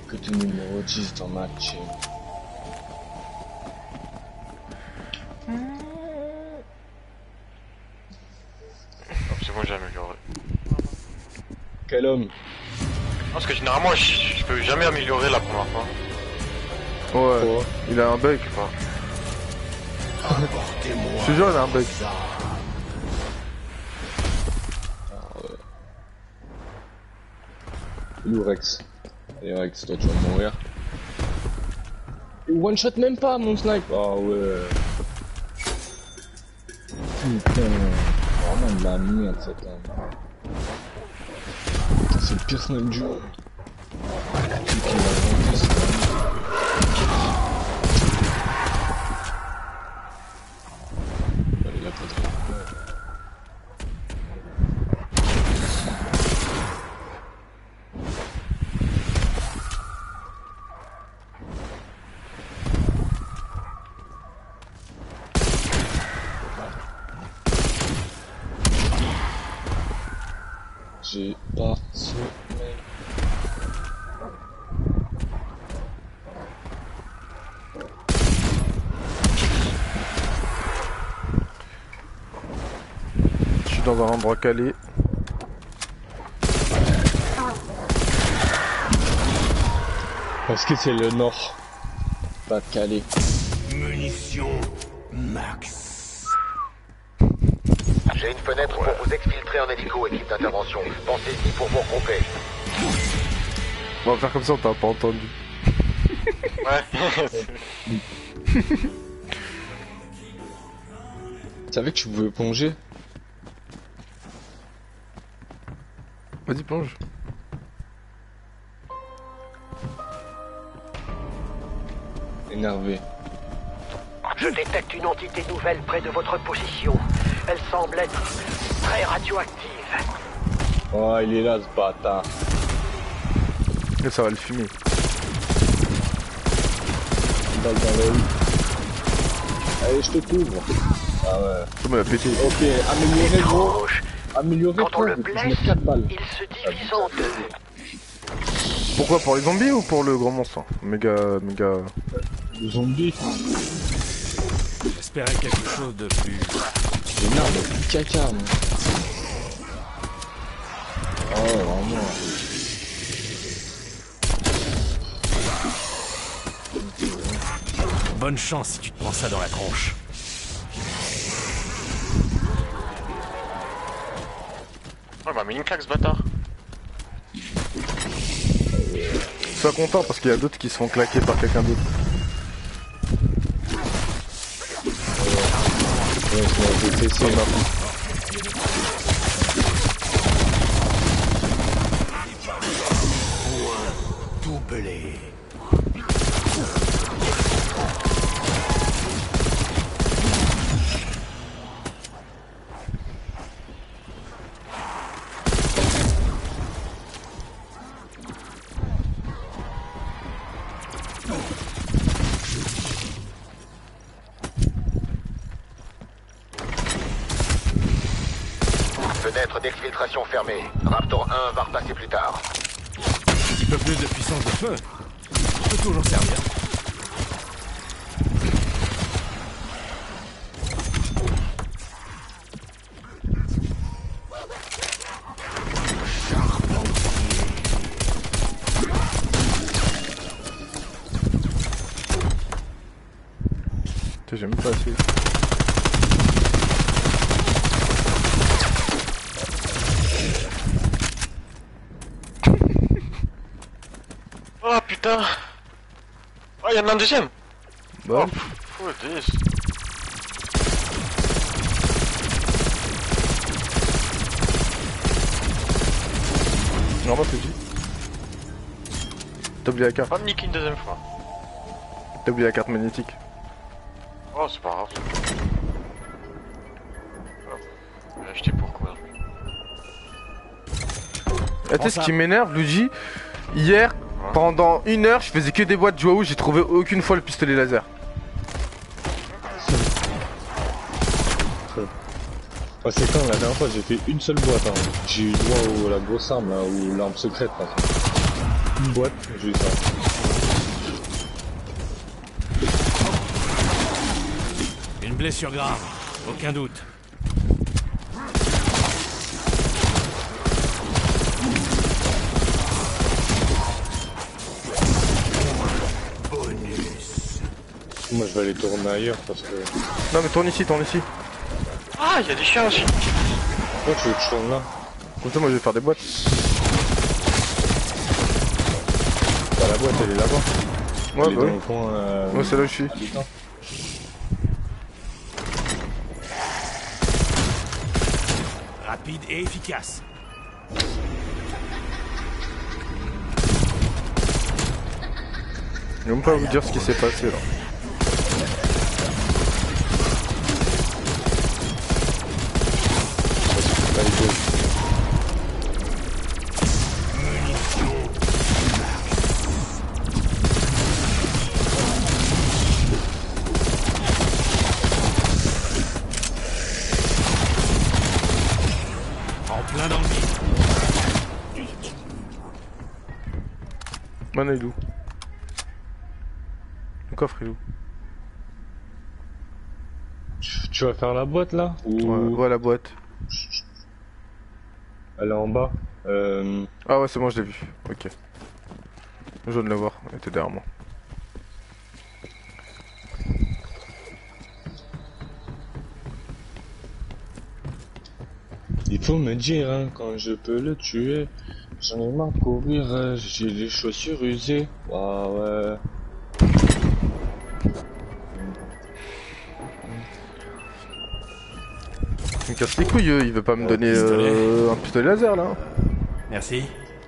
Que tu numéro 10 dans ma team. C'est bon, j'ai amélioré. Quel homme? Parce que généralement, je peux jamais améliorer la première fois. Ouais, Oh. il a un bug. Je sais pas. Je te jure, il a un bug. Nous Rex. Allez Rex, toi tu vas mourir. One shot même pas mon snipe. Ah ouais. Putain, vraiment de la merde cette arme. C'est le pire snipe du monde. Celui qui l'a inventé, c'est quand même... Allez, la poterie. J'ai pas sommeil. Je suis dans un endroit calé. Parce que c'est le nord. Pas de Calais. Munitions max. J'ai une fenêtre pour vous exfiltrer en hélico, équipe d'intervention. Pensez-y pour vous regrouper. On va faire comme ça, on t'a pas entendu. Ouais. Tu savais que tu pouvais plonger? Vas-y, plonge. Énervé. Je détecte une entité nouvelle près de votre position. Elle semble être très radioactive. Oh, il est là ce bâtard. Et ça va le fumer. Une balle dans l'œil. Allez, je te couvre. Ah ouais. Ça m'a pété. Ok, amélioré gros. Étrange. Amélioré Quand on le je blesse, mets 4 balles. il se divise en deux. Pourquoi? Pour les zombies ou pour le grand monstre? Méga... Le zombie. J'espérais quelque chose de plus... J'ai une arme de caca, moi. Oh, vraiment. Bonne chance si tu te prends ça dans la tronche. Ouais, il m'a mis une claque ce bâtard. Sois content parce qu'il y a d'autres qui se font claquer par quelqu'un d'autre. Ouais, c'est un PC, là. Doublé. Fenêtre d'exfiltration fermée. Raptor 1 va repasser plus tard. Un petit peu plus de puissance de feu. Ça peut toujours servir. Putain, j'ai même pas assez. Oh putain. Oh, y'en a un deuxième. Bah, Oh, faut 10. normalement t'es dit. T'as oublié la carte. Pas me niquer une deuxième fois. T'as oublié la carte magnétique. Oh, c'est pas grave. Je vais acheter pour quoi? Ah, tu sais ce qui m'énerve, Luigi, hier, pendant 1 heure, je faisais que des boîtes Joao, j'ai trouvé aucune fois le pistolet laser. Oh, c'est quand la dernière fois j'ai fait une seule boîte, hein. J'ai eu droit à la grosse arme là, ou l'arme secrète par contre. Une boîte, j'ai eu ça. Une blessure grave, aucun doute. Moi je vais aller tourner ailleurs parce que... Non mais tourne ici, tourne ici. Ah, il y a des chiens aussi. Pourquoi tu veux que je tourne là? Comme ça moi je vais faire des boîtes. Bah la boîte elle est là-bas. Ouais Elle est bah dans oui. le coin Ouais c'est là où je suis. habitant. Rapide et efficace. Je vais même pas vous dire ce qui s'est passé là. Là, il faut- En plein dans le vide. Mana il est où? Le coffre il est où? Tu vas faire la boîte là? Ou Ouais, la boîte. elle est en bas? Ah ouais c'est bon je l'ai vu. Ok. Je viens de le voir, elle était derrière moi. Il faut me dire hein, quand je peux le tuer. J'en ai marre de courir, j'ai les chaussures usées. Ah ouais. Il me casse les couilles, il veut pas me donner un pistolet laser là. Merci.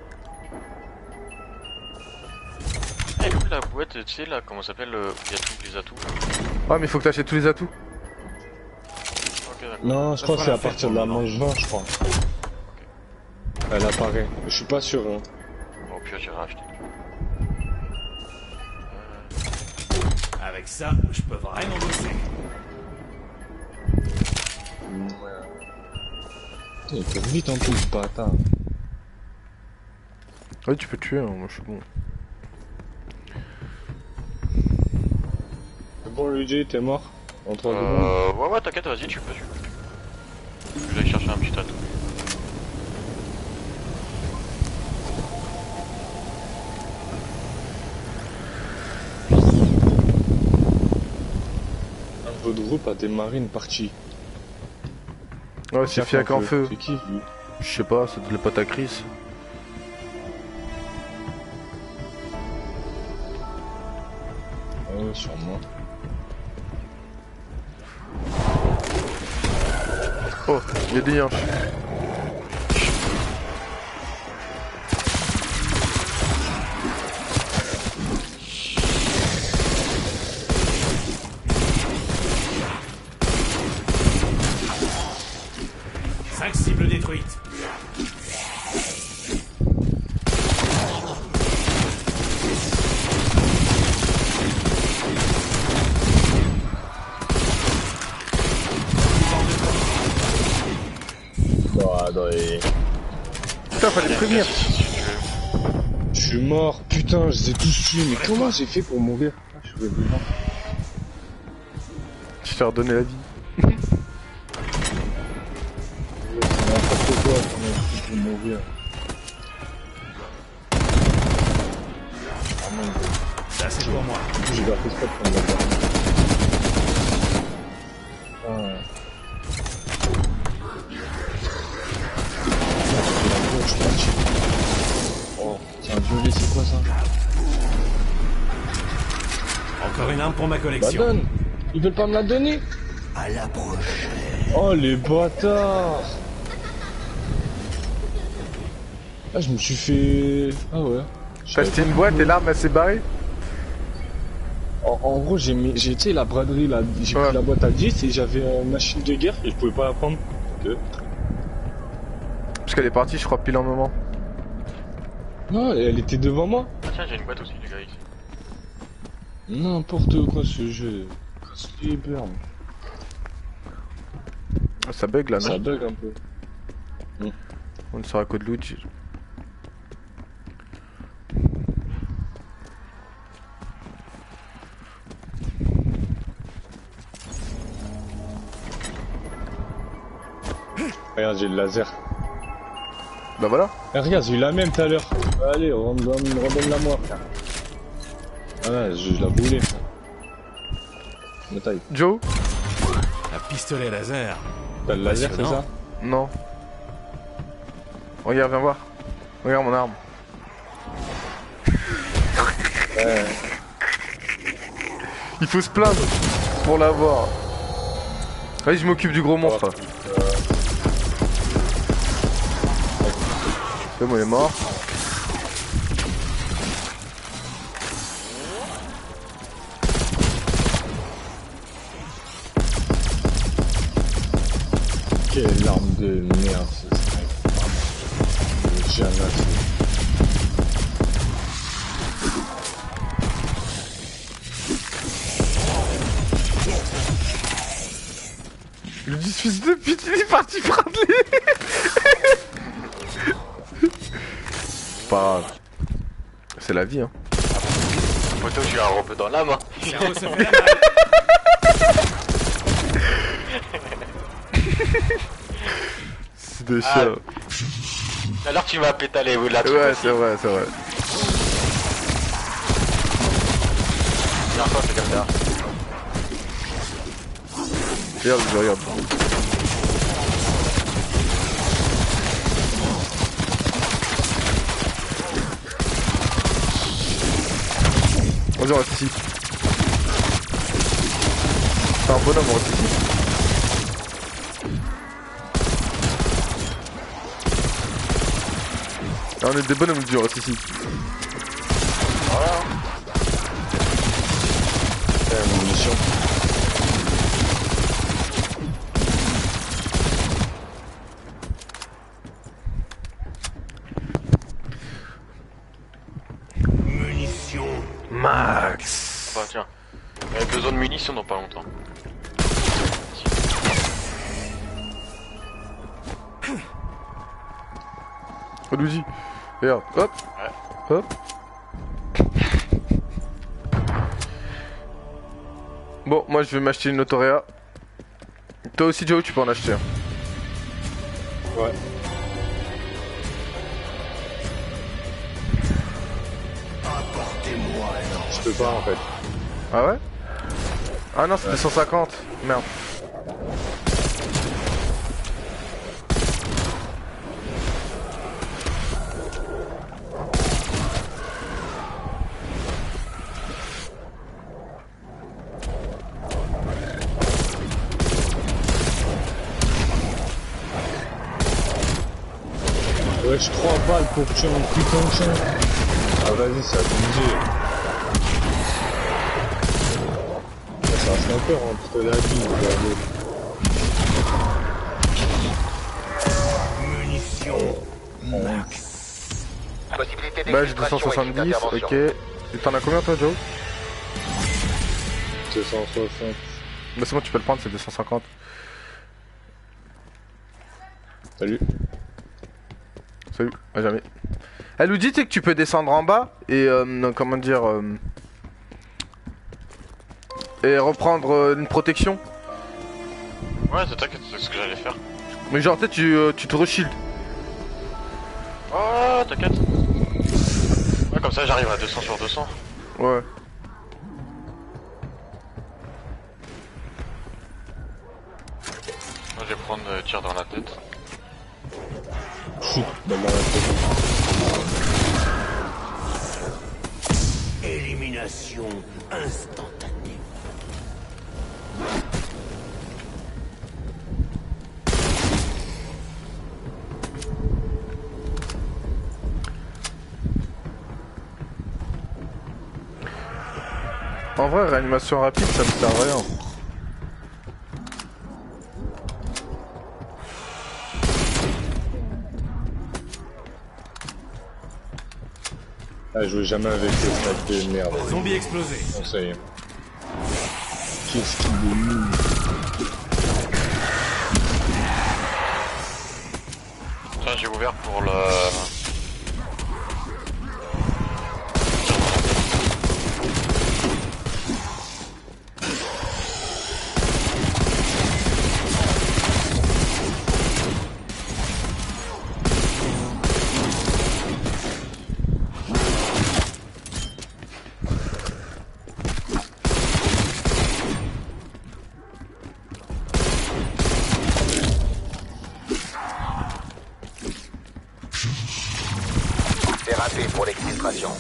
Elle est où la boîte, tu sais là, comment ça s'appelle, il y a tous les atouts. Ah mais il faut que t'achètes tous les atouts. Ok, d'accord. Non, je crois que c'est à partir de la manche 20, je crois. Elle apparaît. Je suis pas sûr. Hein. Bon, au pire, j'irai acheter. Avec ça, je peux vraiment bosser. Il court vite en plus, bâtard. Ouais tu peux tuer, hein, moi je suis bon. C'est bon Luigi, t'es mort en 3 secondes. Ouais, t'inquiète, vas-y, tu peux. Je vais aller chercher un petit atout. Votre groupe a démarré une partie. Ouais c'est Fiac en feu. C'est qui lui? Je sais pas, c'est le pote à Chris. Ouais, sûrement. Oh, il y a des yinches. Cinq cibles détruites. Putain fallait prévenir. Je suis mort, putain, je les ai tous tués, mais comment j'ai fait pour mourir? Ah, je suis vivant. Je t'ai redonné la vie. C'est n'importe quoi, comment j'ai fait pour mourir? Ah non, Ça c'est pour moi. j'ai pas fait ça pour me faire. Ah. Je suis parti. Oh, c'est un violet, c'est quoi ça? Encore une arme pour ma Bah collection. donne! Ils veulent pas me la donner? À la prochaine. Oh les bâtards! Ah je me suis fait... Ah ouais. T'as acheté une boîte et l'arme elle s'est barrée. En gros j'ai mis... J'ai tu sais la braderie là, j'ai Ouais. pris la boîte à 10 et j'avais une machine de guerre et je pouvais pas la prendre. Ok. Parce qu'elle est partie je crois pile un moment. Non, elle était devant moi. Ah, tiens, j'ai une boîte aussi, les gars, ici. N'importe quoi ce jeu. Casse les burnes. Ah, ça bug là non? Ça bug un peu. On est sur un code Luigi. regarde, j'ai le laser. Bah voilà. Eh, regarde, j'ai eu la même tout à l'heure. Allez, redonne-la moi, frère. Ah, je la voulais, frère. Me taille. Joe? Un pistolet laser. T'as le laser, c'est ça? Non. Regarde, viens voir. Regarde mon arme. Ouais. Il faut se plaindre pour l'avoir. Vas-y, je m'occupe du gros monstre. C'est bon, il est mort. Quelle arme de merde, ce sniper. Jamais assez. Le 10 fils de pute, il est parti prendre les... Pas grave. C'est la vie, hein. Poto, j'ai un robot dans la main. Cerveau se fait la malle. C'est des chiens. Alors tu m'as pétalé la truc Ouais, aussi. c'est vrai, c'est vrai. Dernière fois, c'est comme ça. Regarde, regarde. Vas-y, on reste ici. C'est un bonhomme, on reste ici. Ah, on est des bonhommes, on reste ici. Voilà. Munition. Max. Bah tiens. J'avais besoin de munitions dans pas longtemps. Oh, Luigi. Regarde, hop. Ouais. Hop. Bon, moi je vais m'acheter une Autoréa. Toi aussi, Joe, tu peux en acheter un. Ouais. Je peux pas en fait. Ah ouais? Ah non, c'était 150. Merde. Wesh, 3 balles pour tuer un putain de chien. Ah vas-y, ça a bougé. C'est un sniper entre la vie et Possibilité Bah j'ai d'exfiltration et 270, d'intervention. ok. Et t'en as combien toi, Joe? 260. Bah c'est bon, tu peux le prendre, c'est 250. Salut. Salut, à jamais. Elle nous dit que tu peux descendre en bas et comment dire et reprendre une protection. Ouais, t'inquiète, c'est ce que j'allais faire. Mais genre peut-être tu te reshield. Oh, t'inquiète. Ouais, comme ça j'arrive à 200 sur 200. Ouais. Moi je vais prendre tir dans la tête. Chut, balle dans la tête. Élimination instantanée. En vrai, réanimation rapide, ça me sert à rien. Ah, je joue jamais avec le sniper de merde. Zombie explosé. Bon, ça y est. Qu'est-ce qu'il est nul. Tiens, j'ai ouvert pour le... raté pour l'exfiltration.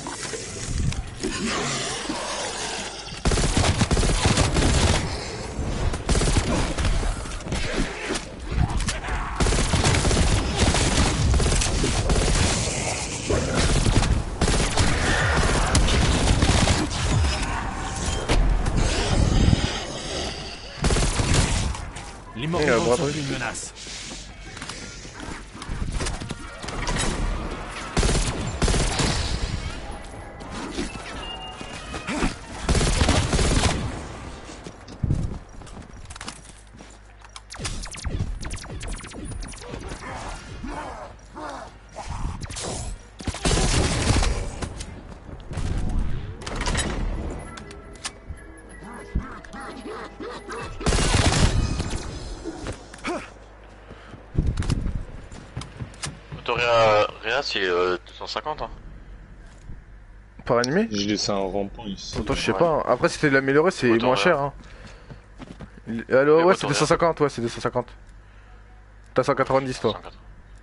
Les morts vivants sont une menace. Réa, c'est 250 hein. Par animé? J'ai laissé un rampant ici. Attends, je sais pas. Hein. Après, si t'es l'amélioré, c'est Autant moins rien. cher. Hein. Alors, Mais ouais, autant c'est rien. 250. Ouais, c'est 250. T'as 190 toi. 180.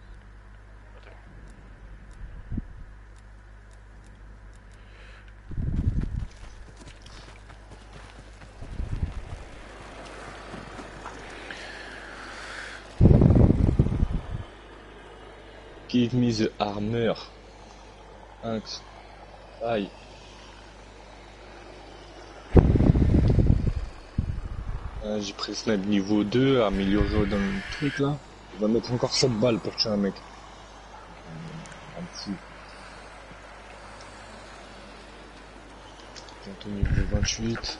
Give me the armor. Thanks. Aïe. J'ai pris le snipe niveau 2, amélioré dans le truc là. Il va mettre encore 7 balles pour tuer un mec. Un fou. Bientôt niveau 28.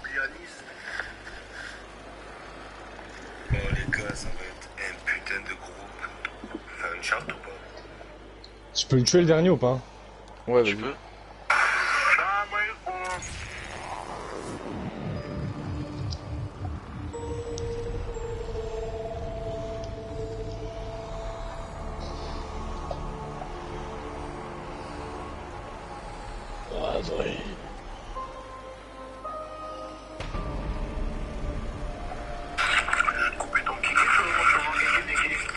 Bon les gars, ça va être un putain de groupe. Faire une charte ou pas? Je peux le tuer le dernier ou pas? Ouais, Tu vas-y. peux? Ah, ouais. Coupez donc quelque chose, on va gagner des kills.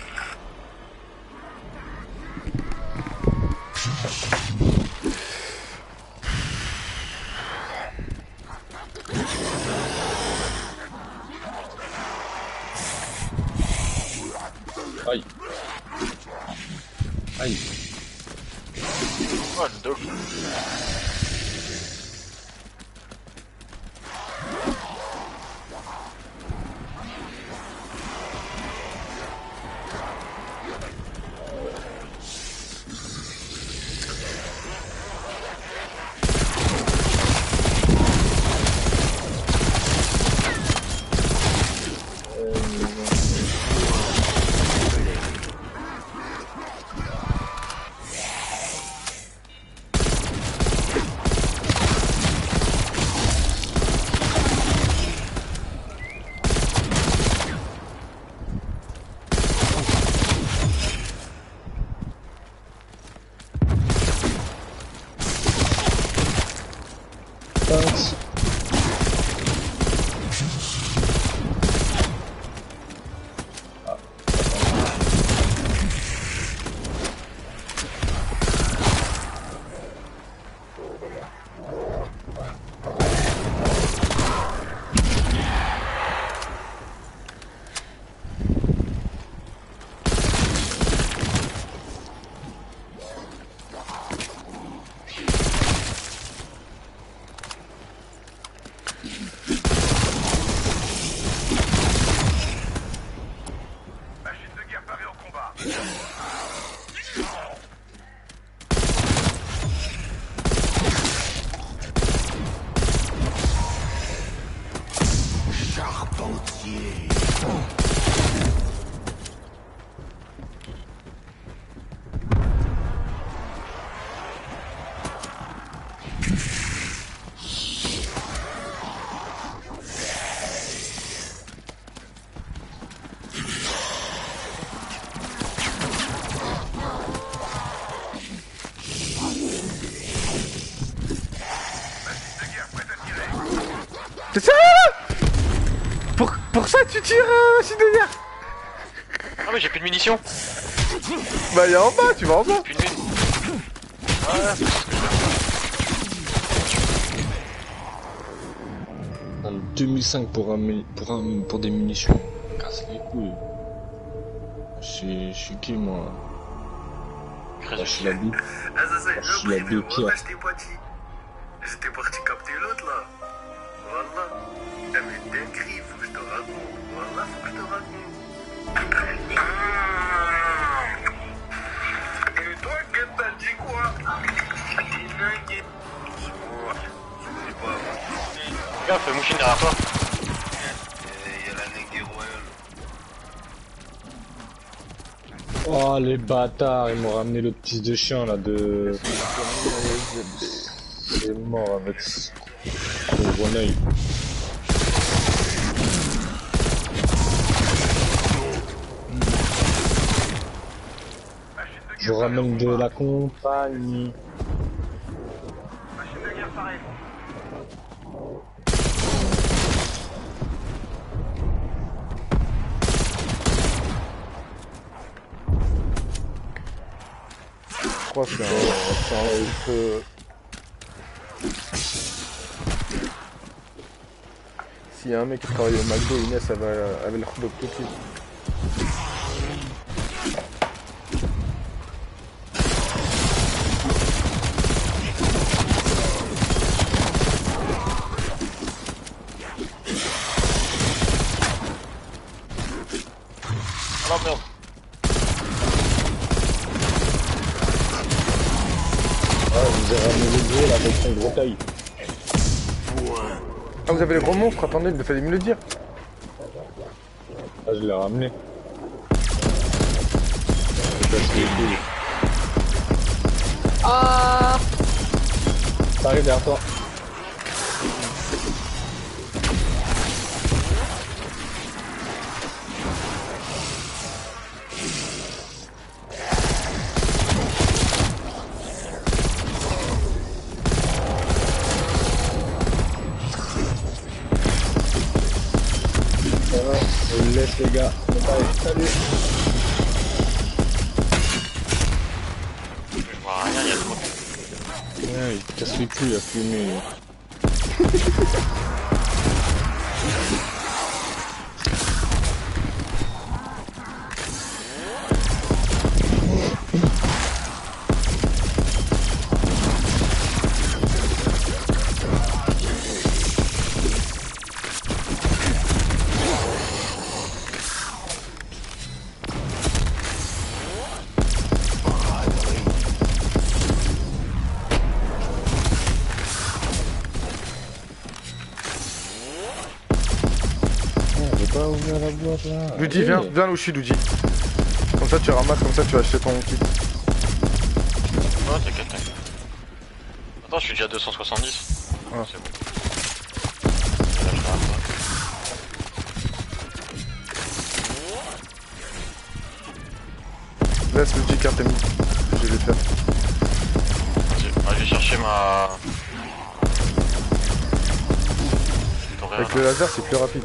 Aïe. Aïe. Oh, le dog. Thanks. Machine de guerre parée au combat. T'es sérieux? Pour ça tu tires machine de guerre? Ah mais j'ai plus de munitions. Bah y'a en bas, tu vas en bas. Plus de munitions. En 2005 pour des munitions. Casse les couilles. Je suis qui moi? Je suis la bite. Ah, ça, c'est Je suis la le bite premier, pire. j'étais parti capter l'autre là. Voilà. Elle met dinguerie, faut que je te raconte. Voilà, faut que je te raconte. Et toi, qu'est-ce que t'as dit quoi? Dingue. C'est moi. Je sais pas. Gars, fais mouchine derrière toi. Il y a la nègre des royaumes. Oh les bâtards, ils m'ont ramené le petit de chien là de... Il est mort avec son grenouille. Je vous ramène de la compagnie. Je crois que c'est un... S'il y a un mec qui travaille au McDo, Inès, elle va le hot-dog tout de suite. Ah non, merde. Ah, je vous ai ramené le gros là avec son gros taille. Ah, vous avez le gros monstre? Attendez, il fallait me le dire. Ah, je l'ai ramené. Je casse les couilles. Ah! Ça arrive derrière toi. On le laisse les gars. Allez, salut. Je vois rien, il y a trop. Ouais, il casse les couilles à fumer. Pas ouvrir la boîte là. Luigi, viens là où je suis, Luigi. Comme ça tu ramasses, comme ça tu vas acheter ton kit. Ouais, t'inquiète. Attends, je suis déjà à 270. Ah. C'est bon. Là, je t'arrête pas. Laisse Luigi carte ami. Je vais le faire. Vas-y, je vais chercher ma... Avec le laser c'est plus rapide.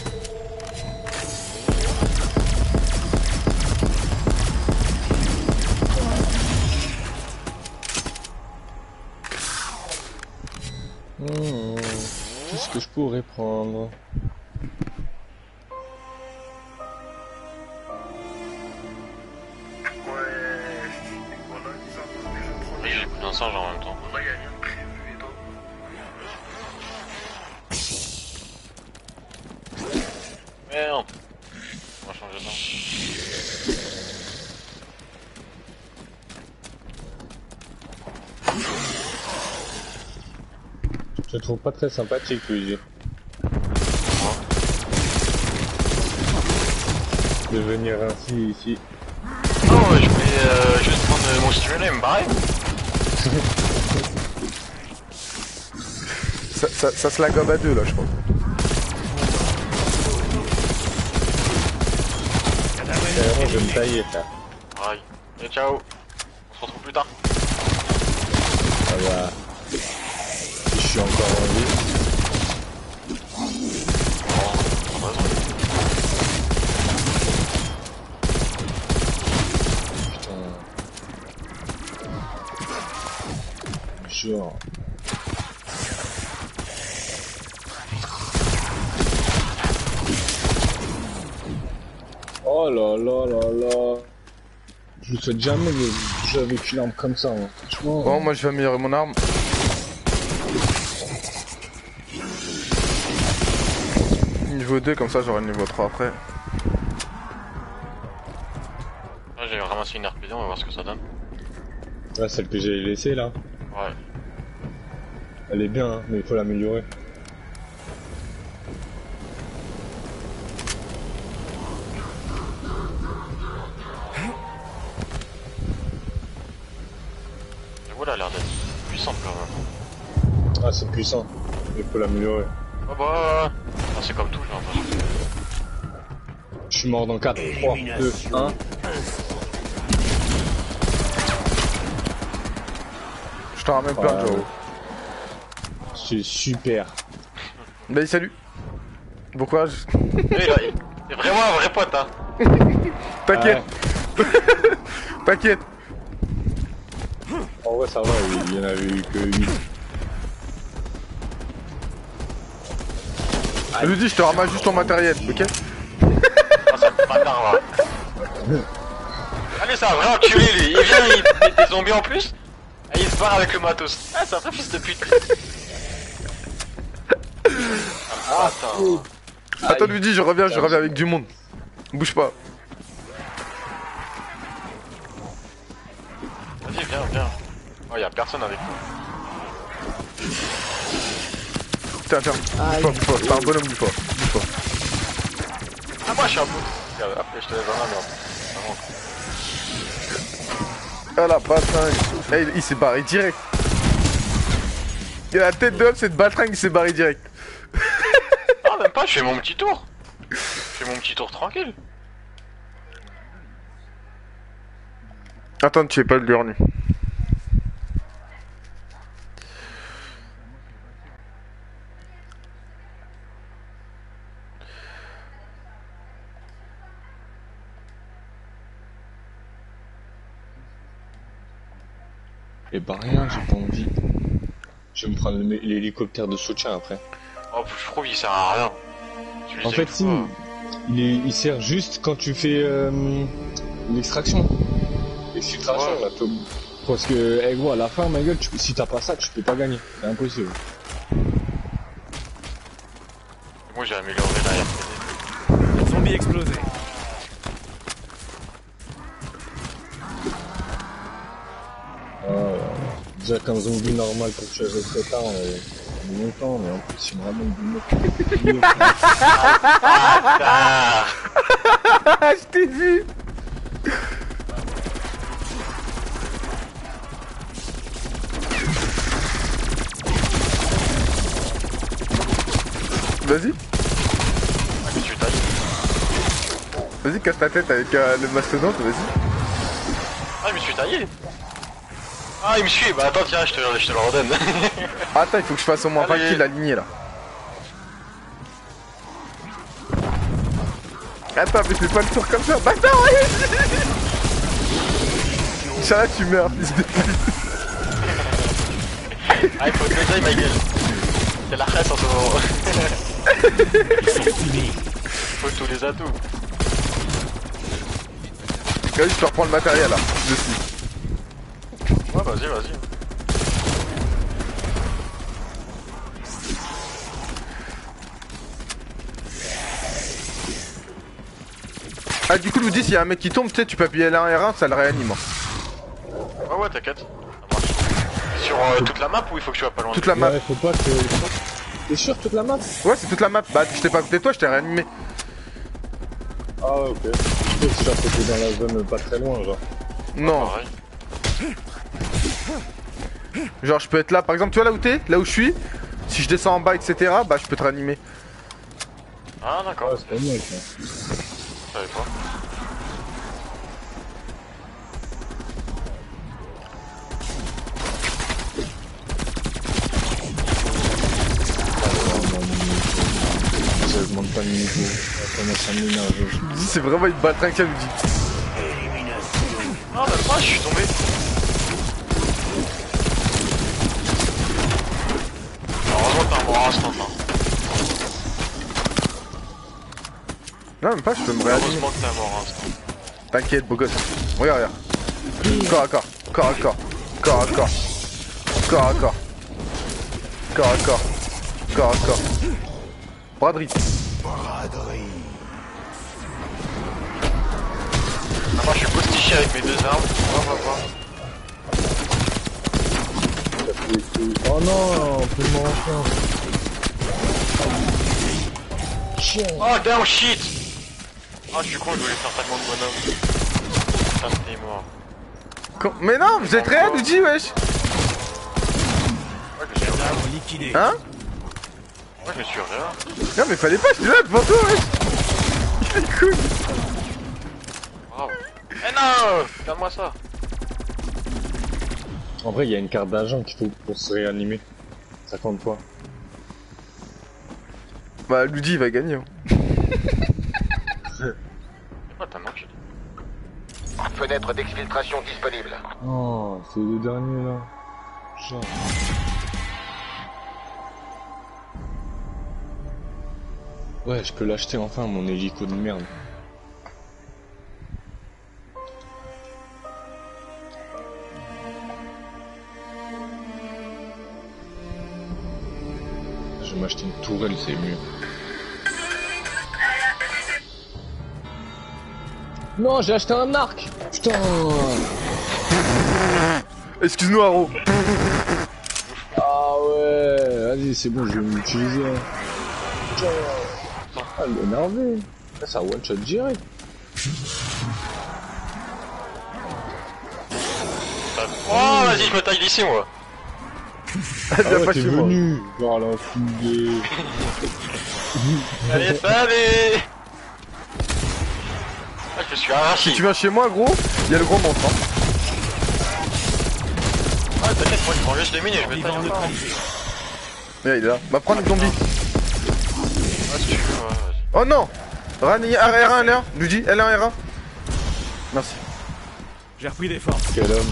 Qu'est-ce que je pourrais prendre? Oui, j'ai pris un singe en même temps. Merde. On va changer ça. Je te trouve pas très sympathique, Luigi. De venir ainsi ici. Non, ouais, je voulais juste prendre mon stimulant et me barrer. Ça se la gobe à deux là je crois. Carrément, je vais me tailler, frère. Aïe. Et ciao. On se retrouve plus tard. Ça va. Je suis encore en vie. Oh, pas raison. Putain. jure. Oh là là là là. Je ne souhaite jamais de jouer avec une arme comme ça. Hein. Franchement. Bon, moi je vais améliorer mon arme. Niveau 2, comme ça j'aurai le niveau 3 après. Là j'ai ramassé une RPG, on va voir ce que ça donne. Ouais, celle que j'ai laissée là. Ouais. Elle est bien, hein, mais il faut l'améliorer. J'avoue, elle a l'air d'être puissante quand même. Ah, c'est puissant. Il faut l'améliorer. Oh bah... Ah, c'est comme tout, j'ai l'impression. Je suis mort dans 4, 3, 2, 1. Je t'en ramène plein, Joe. C'est super. Bah, salut. Bon courage. C'est vraiment un vrai pote, hein. T'inquiète. T'inquiète. En vrai, ça va, il y en avait eu que 8. Je lui dis, je te ramasse juste ton matériel, ok? Ah, ça me bâtard, là. Allez, c'est un vrai enculé, lui. Il vient, il met des zombies en plus. Et il se barre avec le matos. Ah, c'est un vrai fils de pute. Ah, bâtard. Attends, lui dis, je reviens avec du monde. Bouge pas. Vas-y, viens. Oh, y'a personne avec nous. Tiens. Bouge pas. T'es un bonhomme, bouge pas. Ah, moi, je suis un bout. Après, je te laisse dans la merde. Ah la batringue. Il s'est barré direct. Il a la tête de homme, cette batringue, il s'est barré direct. Ah, même pas, je fais mon petit tour. Je fais mon petit tour tranquille. Attends, tu es pas le dernier. Et bah rien, j'ai pas envie. Je vais me prendre l'hélicoptère de soutien après. Oh, je trouve qu'il sert à rien. En fait, si, il sert juste quand tu fais l'extraction. L'exfiltration, Ouais. là, parce que, hey, gros, à la fin, ma gueule, si t'as pas ça, tu peux pas gagner. C'est impossible. Moi, j'ai amélioré la RPD. Zombie explosé. Déjà qu'un zombie normal pour que je reste tard, longtemps, mais en plus, il me ramène du mec. Ah, Je t'ai vu. Vas-y, mais tu tailles. vas-y, casse ta tête avec le mastodonte, vas-y. Ah, il me suis taillé. Ah, il me suit. Bah, attends, tiens, je te le redonne. Attends, il faut que je fasse au moins 20 Allez. kills alignés là. Attends, mais fais pas le tour comme ça, bâtard, ouais. Ça tu meurs, fils de pute. Ah, il faut que j'aille, ma gueule. C'est la reste en ce moment. Faut tous les atouts. Vas-y, je te reprends le matériel là, dessus. Ouais, vas-y. Ah, du coup, Ludy, s'il y a un mec qui tombe, tu sais, tu peux appuyer L1 R1, ça le réanime. Ouais, t'inquiète. Ça marche. Sur toute la map ou il faut que tu vas pas loin? Toute la map. Ouais, faut pas que... T'es sûr, toute la map? Ouais, c'est toute la map. Bah, je t'ai pas à côté de toi, je t'ai réanimé. Ah ouais, ok. Je sais si genre t'étais dans la zone pas très loin, genre. Non. Pareil. Genre, je peux être là, par exemple, tu vois là où t'es, là où je suis. Si je descends en bas, etc., bah, je peux te réanimer. Ah, d'accord. Ah, c'est pas mal, ça. Je savais pas. Ça augmente pas le niveau. Ça commence à m'énerver. C'est vraiment une batringue, ça, Ludy. Ah, même pas, je suis tombé. Non, même pas, je peux me réanimer. Heureusement que t'es mort, hein. T'inquiète, beau gosse. Regarde, regarde. Corps à corps. Corps à corps. Corps à corps. Corps à corps. Corps à corps. Corps à corps. Braderie. Ah, moi je suis postiché avec mes deux armes. Oh non, on peut le manger. Oh damn shit. Ah je suis con, je voulais faire tellement de bonhomme. Putain c'était mort. Mais non, vous êtes réel, Luigi, wesh. Ouais je me suis rien. Liquidé. Hein? Ouais je me suis rien. Non, mais fallait pas, j'étais là devant toi, wesh. Il est cool. Bravo. Eh non, donne-moi ça. En vrai, il y a une carte d'agent qu'il faut pour se réanimer. Ça compte quoi? Bah, Luigi, il va gagner. Hein. Oh t'as manqué. Fenêtre d'exfiltration disponible. Oh, c'est le dernier là. Genre. Ouais, je peux l'acheter enfin, mon hélico de merde. Je vais m'acheter une tourelle, c'est mieux. Non, j'ai acheté un arc. Putain. Excuse-nous, Haro. Ah ouais, vas-y, c'est bon, je vais m'utiliser. Putain. Ah, elle est énervée. Ça one shot direct. Oh vas-y je me taille d'ici moi. Elle vient pas t'es chez moi. venu. Voir la fouille. Allez salut. Ah je me suis arraché. Si tu viens chez moi, gros, il y a le gros monstre. Hein. Ah t'inquiète moi je prends juste 2 minutes, je vais Vivant tailler. neutralisé. Regarde, il est là. Va prendre le zombie. Ah si tu veux, ouais, vas-y. Oh non! R1, L1, Luigi, L1, R1. Merci. J'ai repris des forces. Quel homme.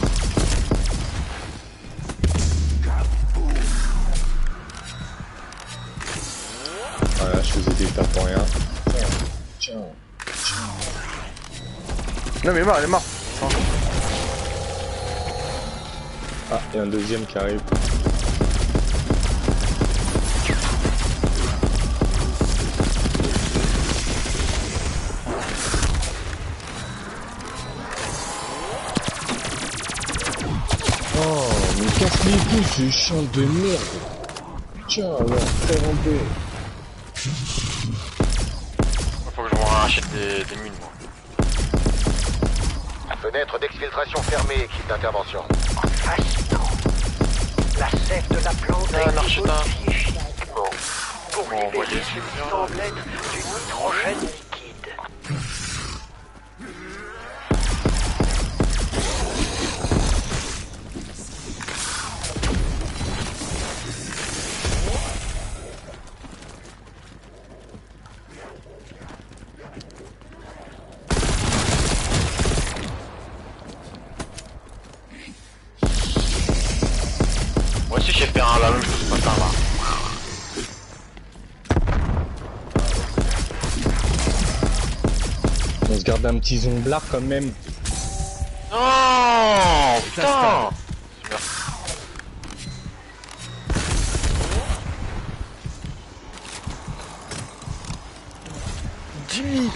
Voilà, je faisais des tapes en rien. Tiens. Non mais elle est marre. Ah, et un deuxième qui arrive. Oh, mais casse les couilles, ce chien de merde. Tiens, alors, faire en paix. Faut que je m'en rachète des mines moi. Fenêtre d'exfiltration fermée, équipe d'intervention. Fascinant. La sève de la plante Ah, a été l'architecte. modifiée chimiquement pour Bon, libérer voyez, ce qui c'est semble être du nitrogène liquide. Moi aussi j'ai fait la même chose ce matin là. On se garde un petit zomblard quand même. Non putain. Jimmy.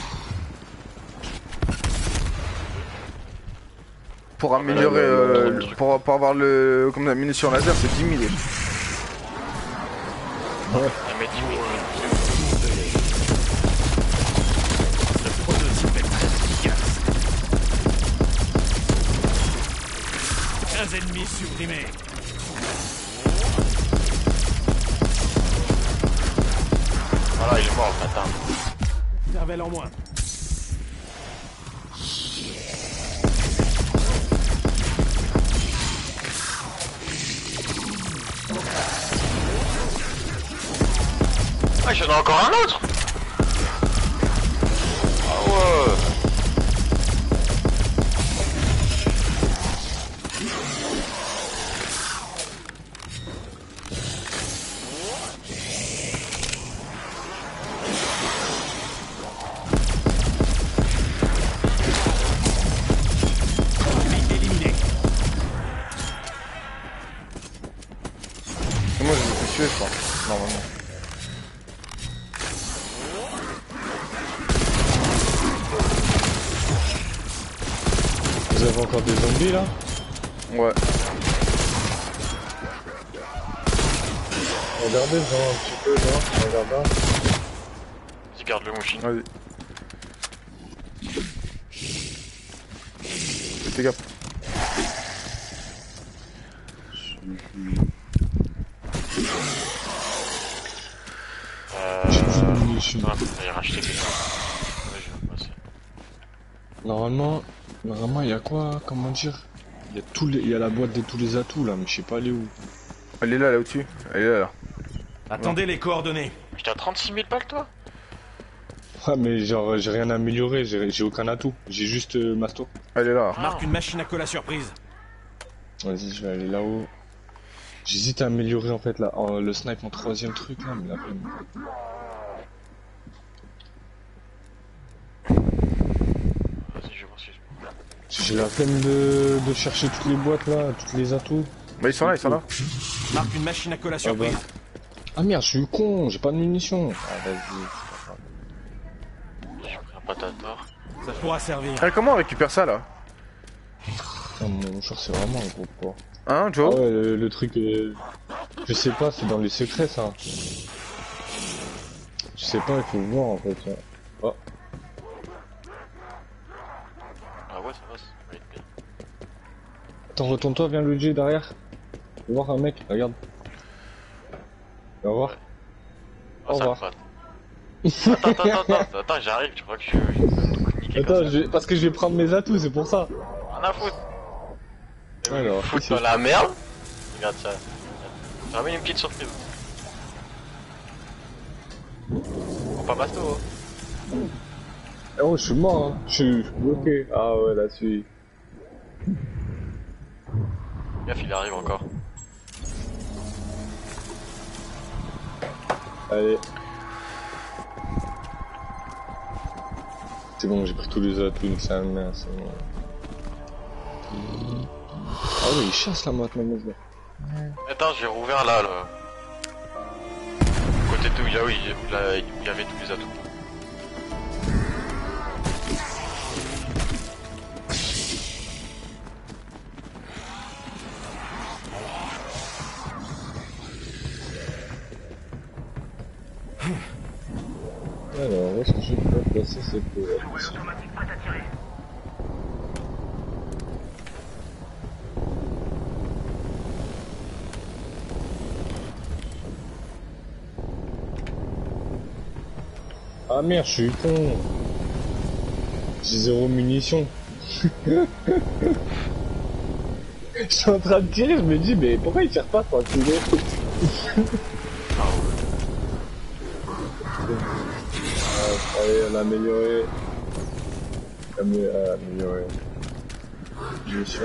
Pour améliorer, pour avoir le, comme la munition laser, c'est 10 000. Ah, mais 10 000. Le prototype est très efficace. 15 ennemis supprimés. Voilà il est mort le matin. Cervelle en moins. Ah j'en ai encore un autre. Ah ouais. tuer, je crois. Normalement. Vous avez encore des zombies là? Ouais. Regardez, genre un petit peu, genre, regarde là. Vas-y, garde le mouchine. Vas-y. Fais gaffe. J'ai plus de munitions. Ah, faut racheter quelque chose. Ouais, je vais passer. Normalement, il y a quoi? Comment dire? Il y a la boîte de tous les atouts là, mais je sais pas aller où. Elle est là, là au-dessus. Elle est là, là. Attendez les coordonnées. J'étais à 36 000 balles, toi? Ah, mais genre, j'ai rien amélioré, j'ai aucun atout. J'ai juste Masto. Elle est là. Marque une machine à colle à surprise. Vas-y, je vais aller là-haut. J'hésite à améliorer en fait là, le snipe en troisième truc là, mais la peine. Vas-y, je vais voir si je peux. J'ai la peine de chercher toutes les boîtes là, tous les atouts. Bah ils sont là, ils sont là. Marque une machine à colle à surprise. Ah merde, je suis con, j'ai pas de munitions. Ah vas-y. J'ai pris un patator. Ça pourra servir. Ah, comment on récupère ça là? Oh, mon mouchoir c'est vraiment un gros porc. Hein, Ah Joe? ouais, le truc, je sais pas, c'est dans les secrets ça. Je sais pas, il faut voir en fait. Oh. Ah ouais, ça va, ça va être bien. Attends, retourne-toi, viens le J derrière. Fais voir un mec, regarde. Au revoir. Oh, Au ça me revoir. patte. Attends, j'arrive, je crois que je vais me niquer comme Attends, parce que je vais prendre mes atouts, c'est pour ça. ça. Rien à foutre. Alors, Foutre ici. dans la merde. Regarde ça. Ça ramène une petite surprise. Oh, pas basto, hein. Oh, je suis mort, hein. Je suis bloqué. Ah ouais, là-dessus. Gaffe, il arrive encore. Allez. C'est bon, j'ai pris tous les atouts, donc ça merde, c'est bon. Ah oui, il chasse là maintenant, mon gars. Attends, j'ai rouvert là, là. Côté de où il y avait tous les atouts. Alors, où est-ce que je peux placer cette Automatique prête à tirer. Ah merde, je suis con. J'ai 0 munitions. Je suis en train de tirer, je me dis, mais pourquoi il tire pas pour tirer? Allez, on a amélioré. Amélioré. Munitions.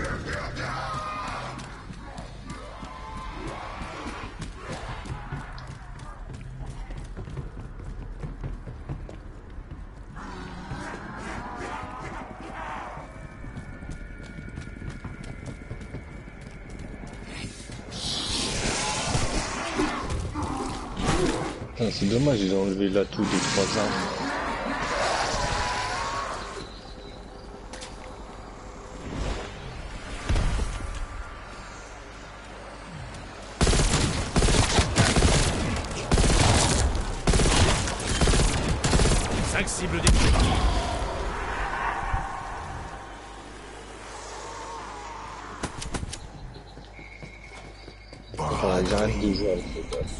Putain, c'est dommage, ils ont enlevé l'atout des 3 armes. Cinq cibles détruites. Enfin, j'arrête de jouer avec ce gars.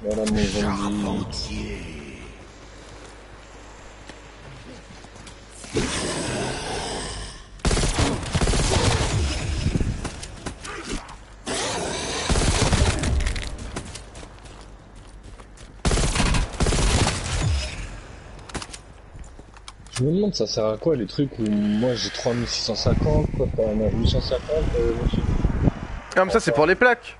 Voilà mon zombie. Je me demande ça sert à quoi les trucs où moi j'ai 3650, quoi t'en as 850, monsieur. Ah mais ça c'est pour les plaques.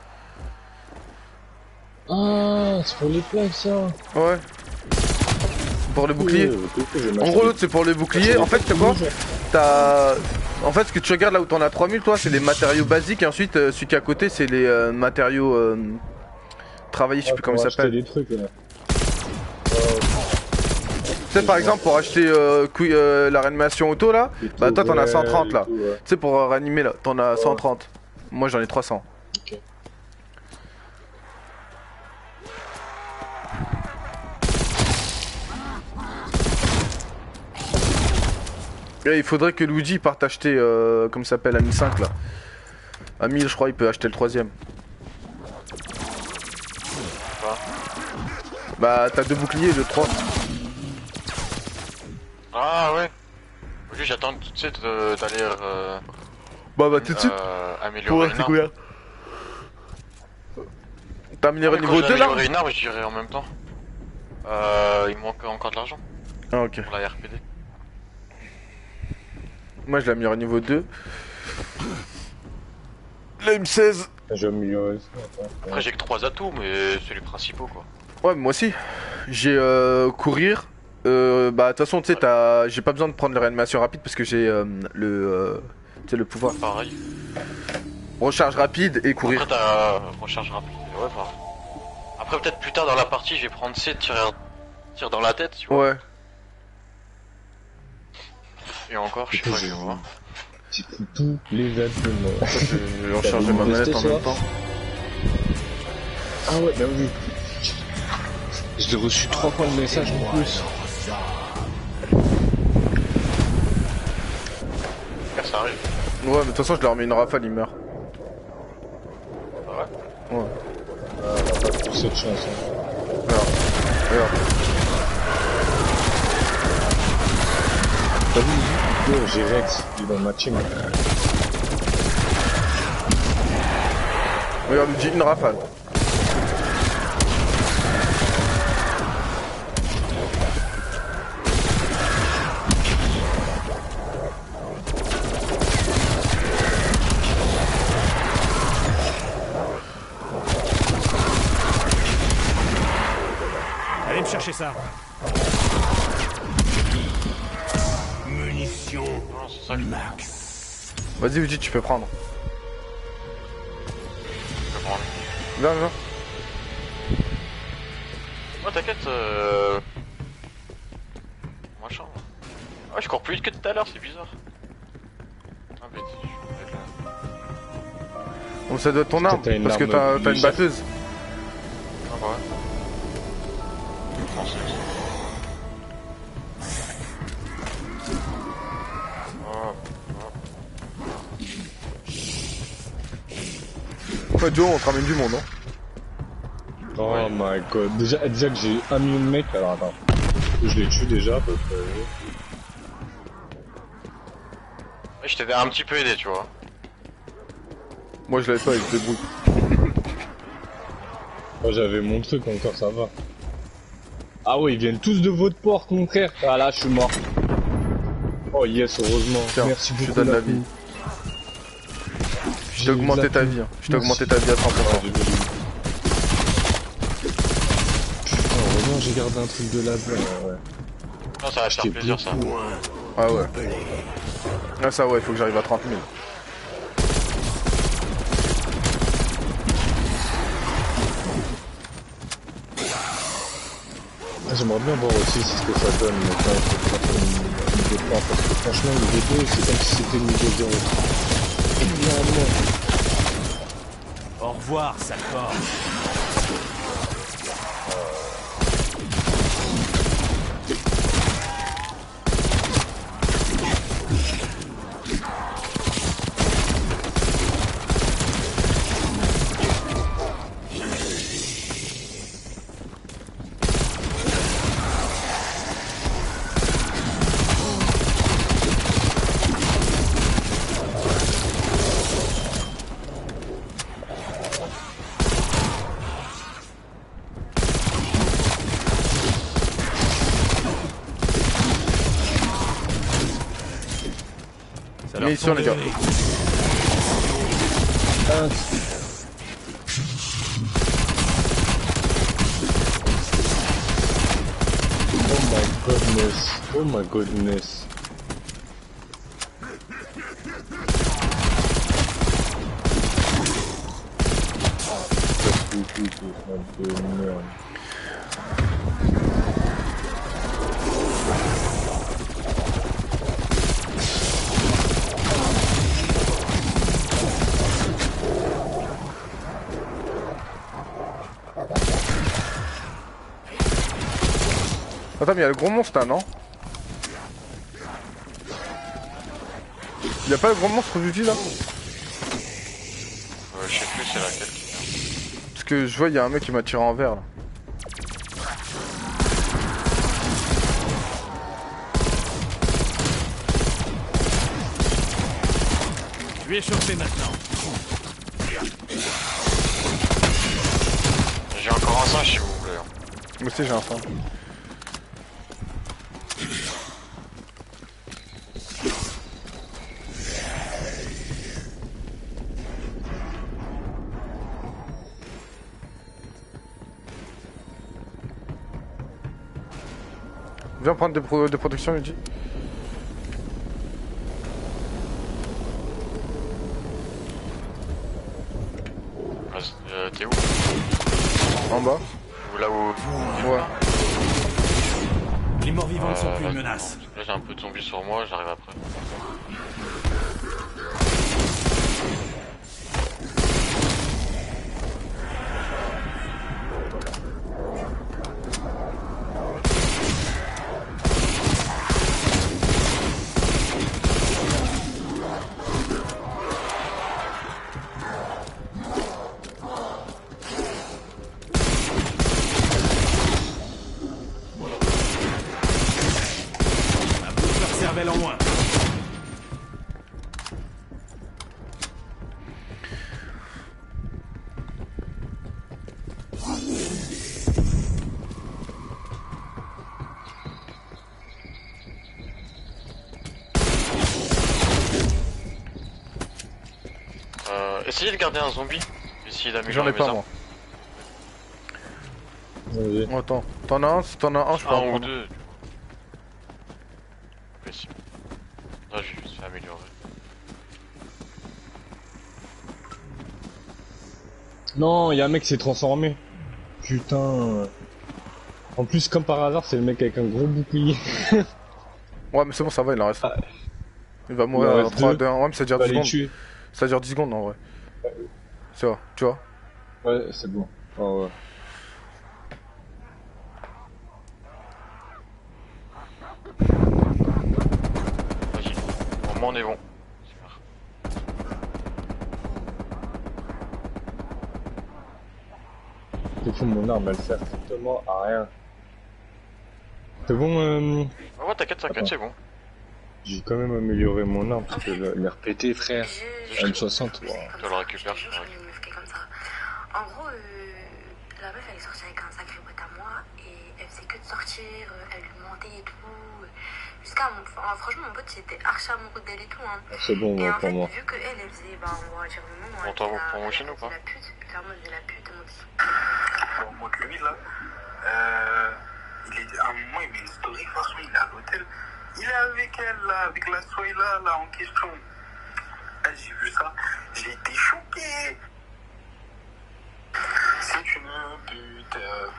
Ah, c'est pour les plaques ça. Ouais. Pour le bouclier. En gros l'autre c'est pour le bouclier. En fait c'est quoi? T'as... En fait ce que tu regardes là où t'en as 3000 toi c'est les matériaux basiques et ensuite celui qui est à côté c'est les matériaux travaillés, je sais plus comment ça s'appelle. Des trucs là. Tu sais par exemple pour acheter la réanimation auto là, bah toi t'en as 130 là. Tu sais pour réanimer là, t'en as 130. Moi j'en ai 300. Ok. Et il faudrait que Luigi parte acheter comme ça s'appelle à 1005 là. À 1000 je crois il peut acheter le troisième. Bah t'as 2 boucliers, le 3. Ah ouais. Aujourd'hui j'attends tout de suite d'aller Bah tout de suite. améliorer une arme. T'as amélioré le niveau 2 là? Améliorer une arme je dirais en même temps. Il manque encore de l'argent Ah ok. pour la RPD. Moi je l'ai amélioré niveau 2. La M16. J'ai amélioré ça. Après j'ai que 3 atouts mais c'est les principaux quoi. Ouais moi aussi. J'ai courir. Bah de toute façon tu sais j'ai pas besoin de prendre la réanimation rapide parce que j'ai tu sais le pouvoir. Pareil. Recharge rapide et courir. Après t'as recharge rapide. Ouais pareil. Après peut-être plus tard dans la partie je vais prendre C tir dans la tête tu vois. Ouais. Et encore je sais pas je vais voir. J'ai pris tous les vêtements. Je vais recharger ma manette en même temps. Ah ouais bah oui. J'ai reçu 3 fois le message en plus. Ça arrive. Ouais mais de toute façon je leur mets une rafale, il meurt. Ah ouais. Ouais. On a pas plus cette chance. Hein. Regarde. T'as vu, j'ai Rex, il est dans ma team. Regarde, j'ai une rafale. Allez me chercher ça. Munitions Non, c'est ça que max. Vas-y Uji, tu peux prendre. je peux prendre. Viens. Oh t'inquiète machin. Ouais je cours plus vite que tout à l'heure c'est bizarre. Ah mais je vais être là. Bon ça doit être ton arme, T'as une parce que arme t'as une légère. batteuse. Ah bah ouais. Non, c'est ça. Ouais Joe, on te ramène du monde, hein. Oh my god. Déjà que j'ai 1 million de mecs, alors attends. Je les tue déjà parce que... Ouais, je t'ai un petit peu aidé tu vois. Moi je l'avais pas, il se débrouille. Moi j'avais mon truc encore, ça va. Ah ouais, ils viennent tous de votre porte, mon frère. Ah là, je suis mort. Oh yes, heureusement. Tiens, merci je beaucoup. te donne la Lapou. vie. Je t'ai augmenté ta vie, hein. Je t'ai augmenté ta vie à 100%. Heureusement, j'ai gardé un truc de la ouais. Non ça va te faire plaisir ça. Ah ouais. Ah ça ouais, il faut que j'arrive à 30 000. J'aimerais bien voir aussi ce que ça donne maintenant niveau 3 parce que franchement niveau 2 c'est comme si c'était niveau 0. Au revoir, sale corps. munitions, les gars. Oh my goodness. Oh my goodness. Attends, mais il y a le gros monstre là, non? Il y a pas le gros monstre du là? Je sais plus c'est laquelle qui vient. Parce que je vois, il y a un mec qui m'a tiré en verre là. Tu es chauffé maintenant. J'ai encore un singe si vous voulez. Moi aussi j'ai un fan. Viens prendre des protections, Luigi. T'es où? En bas. Ou là où? Ouais. Les morts vivants ne sont plus une menace. Là j'ai un peu de zombies sur moi, j'arrive après. En moins. Essayez de garder un zombie. Essayez J'en d'améliorer ai mes pas armes. moi. Vas-y. Oh, attends, t'en as un, si t'en as un, je peux en Un ou prendre. deux. Possible. Là j'ai juste fait améliorer. Non, il y a un mec qui s'est transformé. Putain. En plus, comme par hasard, c'est le mec avec un gros bouclier. Ouais, mais c'est bon, ça va, il en reste. Ah. Il va Il en mourir reste 3, deux. 2, 1. Ouais, mais ça dure Va 10 les secondes. tuer. Ça dure 10 secondes en vrai. C'est vrai, tu vois. Ouais, c'est bon. Oh, ouais. Vas-y. Au moins on est bon. Super. C'est fou, mon arme, elle sert strictement à rien. C'est bon, Ah ouais, t'inquiète, c'est bon. j'ai quand même amélioré mon arme parce que l'air pété, frère. M60, wow. Je le récupère, je le récupère. Une meuf qui est comme ça. En gros, la meuf elle est sortie avec un sacré pote à moi et elle faisait que de sortir, elle lui mentait et tout. Jusqu'à franchement, mon pote j'étais archi amoureux d'elle et tout. Hein. C'est bon, Et ouais, en pour fait, moi. vu qu'elle elle faisait, bah on va dire le nom, On t'envoie pour mon chien ou pas? la pute, clairement elle faisait la pute, on dit. Bon, moi, lui, là, à un moment, il met une story, franchement, il est à l'hôtel. Il est avec elle, là, avec la Soyla, là, en question. Ah, j'ai vu ça, j'ai été choqué. C'est une pute.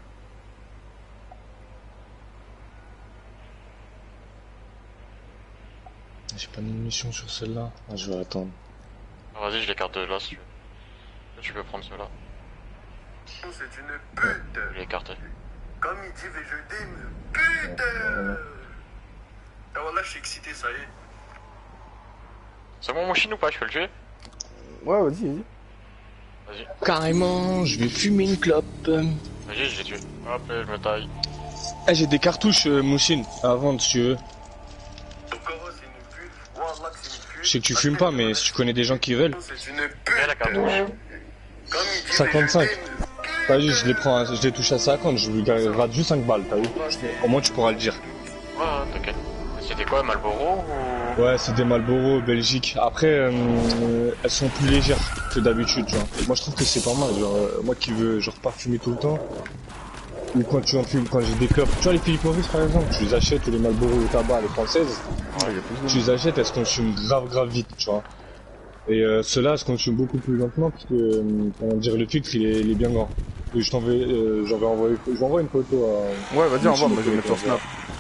J'ai pas de munitions sur celle-là. Ah, je vais attendre. Ah, vas-y, je l'écarte de là si tu veux. Là, tu peux prendre ceux-là. C'est une pute. Je l'ai écarté. Comme il dit, je dis une pute. Ah, voilà, je suis excité, ça y est. C'est bon mon chien ou pas? Je peux le tuer? Ouais, vas-y, vas-y. Vas-y. Carrément, je vais fumer une clope. Vas-y, je l'ai tué. Hop, je me taille. Eh, j'ai des cartouches, Mouchine, à vendre si tu veux. Donc, c'est une pute. Wallah, c'est une pute. Je sais que tu fumes pas, mais si tu connais des gens qui veulent. C'est une Mets la pute. cartouche. Comme il dit, 55. je dis une pute. Vas-y, je les prends, je les touche à 50, je lui rate juste 5 balles, t'as vu? Au moins tu pourras le dire. Ouais, t'inquiète. C'était quoi, Marlboro ou... Ouais, c'est des Marlboro Belgique. Après, elles sont plus légères que d'habitude, tu vois. Et moi, je trouve que c'est pas mal. Genre, moi qui veux genre pas fumer tout le temps, ou quand tu en fumes, quand j'ai des clopes. Tu vois, les Philip Morris par exemple, tu les achètes, les Marlboro au tabac, les françaises. Tu les achètes, elles se consument grave vite, tu vois. Et ceux-là se consument beaucoup plus lentement parce que, comment dire, le filtre il est bien grand. Et je vais envoyer une photo à... Ouais, vas-y, envoie, moi je vais mettre sur Snap.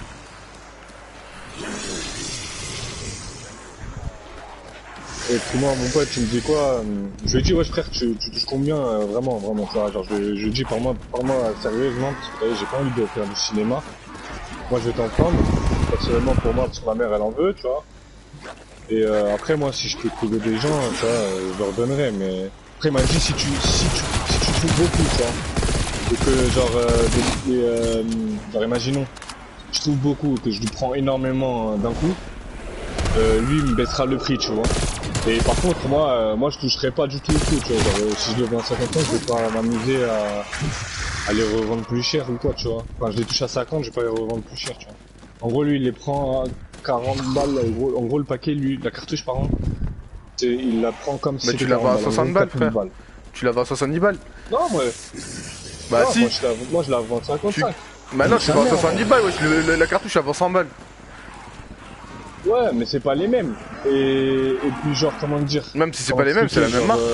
Et puis moi, mon pote, tu me dis quoi? Je lui ai dit, ouais frère, tu touches combien vraiment, tu vois, genre je lui dis par mois sérieusement, parce que t'as vu, j'ai pas envie de faire du cinéma. Moi je vais t'en prendre, personnellement pour moi, parce que ma mère elle en veut, tu vois. Et après moi, si je peux trouver des gens, tu vois, je leur donnerai, mais... Après il m'a dit si tu trouves beaucoup, tu vois. Et que genre imaginons, je trouve beaucoup, que je lui prends énormément d'un coup, lui il me baissera le prix, tu vois. Et par contre, moi je toucherai pas du tout le coup, tu vois. Genre, si je le vends à 50 ans, je vais pas m'amuser à les revendre plus cher ou quoi, tu vois. Enfin, je les touche à 50, je vais pas les revendre plus cher, tu vois. En gros, lui, il les prend à 40 balles, en gros le paquet, lui, la cartouche, pardon, il la prend comme si mais tu la vends à 60 balles, frère. Tu la vends à 70 balles. Non, moi... Bah non, si. Moi, je la vends à 55. Bah non, tu vends à 70 balles, ouais, la cartouche, elle vend 100 balles. Ouais, mais c'est pas les mêmes. Et puis genre, comment dire... Même si c'est pas les mêmes, c'est la même marque.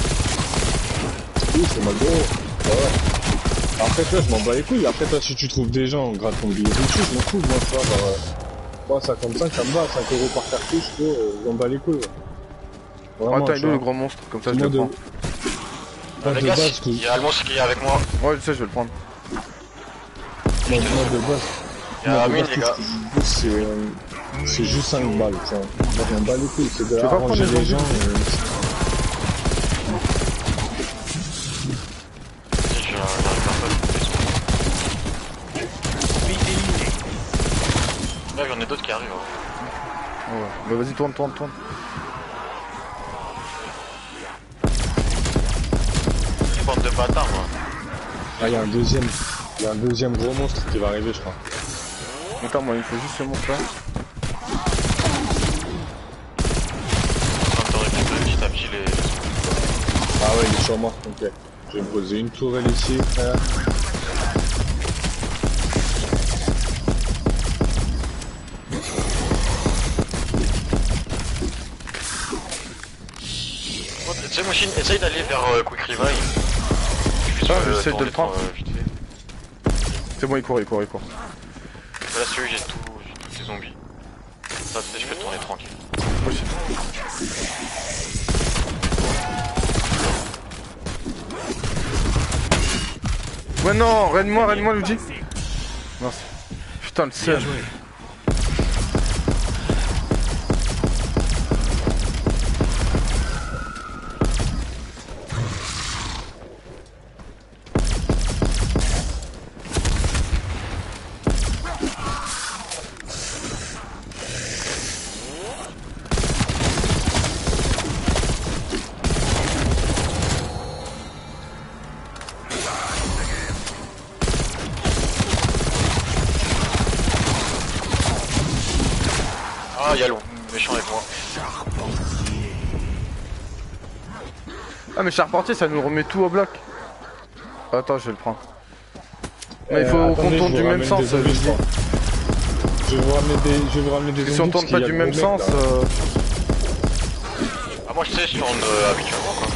Oui, c'est Marlboro. Ouais. Après toi, je m'en bats les couilles. Après toi, si tu trouves des gens, gratte ton billet dessus, je m'en fous. Moi, tu vois, genre... moi, 55, ça me va. 5 € par cartouche, je m'en bats les couilles. Ouais. Vraiment, attends, il est où le grand monstre? Comme ça, je le prends. Les gars, il y a le monstre qui est avec moi. Ouais, je sais, je vais le prendre. Moi, de base... Il y a Amine, les gars. C'est juste 5 balles, tu vois. Moi, je m'en bats les couilles. C'est de pas arranger prendre les gens. Là, j'en ai d'autres qui arrivent. Ouais. Bah vas-y, tourne. Une bande de bâtards, moi. Ah, il y a un deuxième gros monstre qui va arriver, je crois. Attends, moi, il faut juste ce monstre là. On va récupérer petit à petit les... Ah ouais, il est sur moi, ok. Je vais me poser une tourelle ici, frère. Tu sais, Machine, essaye d'aller vers Quick Revive. J'essaie de le prendre. C'est bon, il court. Là, celui j'ai tous ces zombies. Ça, je peux tourner tranquille. Moi aussi. Ouais, non, raide-moi, Luigi. Merci. Putain, le seul. Ah, y'a le méchant avec moi. Ah, mais charpentier, ça nous remet tout au bloc. Attends, je vais le prendre. Mais il faut qu'on tourne du même sens, je dis. Je vais vous ramener des zombies. Si on tourne pas du même sens... Ah, moi je sais, je tourne habituellement quoi.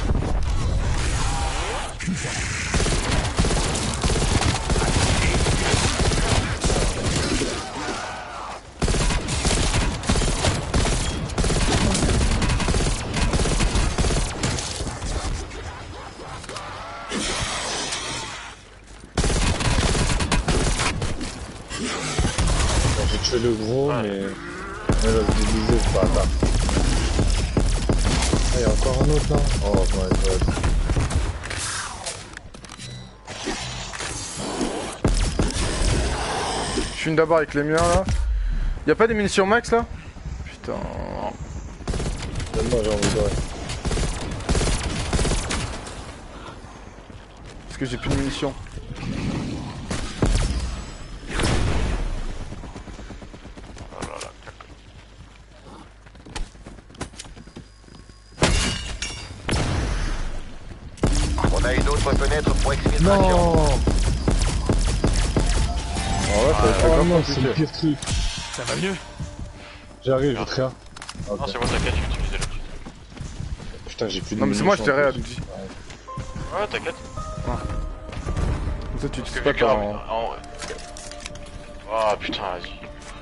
J'ai tué le gros, mais... Elle va se déguiser, ce bâtard. Ah, y'a encore un autre là. Oh my god. Je suis d'abord avec les miens là. Y'a pas des munitions max là? Putain. Donne-moi, j'ai envie de... Parce que j'ai plus de munitions. On a une autre fenêtre pour exfiltration. Non. Oh ouais, ça Oh va non, être c'est le compliqué. pire truc. Ça va mieux? J'arrive, je très. Non, c'est bon, t'inquiète, je vais utiliser là-dessus. Putain, j'ai plus de Non mais c'est moi je munitions, t'ai en rien, plus. dis. Ouais, t'inquiète. Comme ça tu te Parce que fais vu pas que en... Oh putain, vas-y.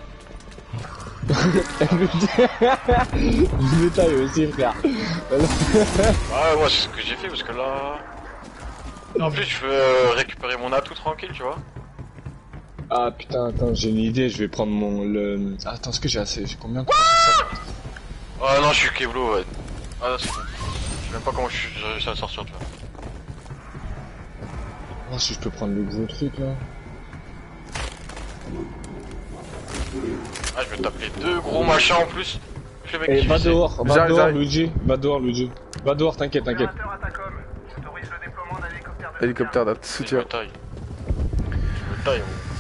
Du détail aussi, frère. Ouais, ouais, c'est ce que j'ai fait parce que là. En plus, je veux récupérer mon atout tranquille, tu vois. Ah putain, attends, j'ai une idée, je vais prendre le... Attends, est-ce que j'ai assez? J'ai combien de 350? Oh non, je suis Kevlo, ouais. Ah, c'est bon. Je sais même pas comment j'ai réussi à sortir, tu vois. Oh, si je peux prendre le gros truc là. Ah, je vais taper deux gros machins en plus. Je vais Eh, va dehors, J'arrive. Luigi. Va dehors, Luigi. Va dehors, t'inquiète, t'inquiète. Hélicoptère de Je soutien. me taille. Je me taille, gros.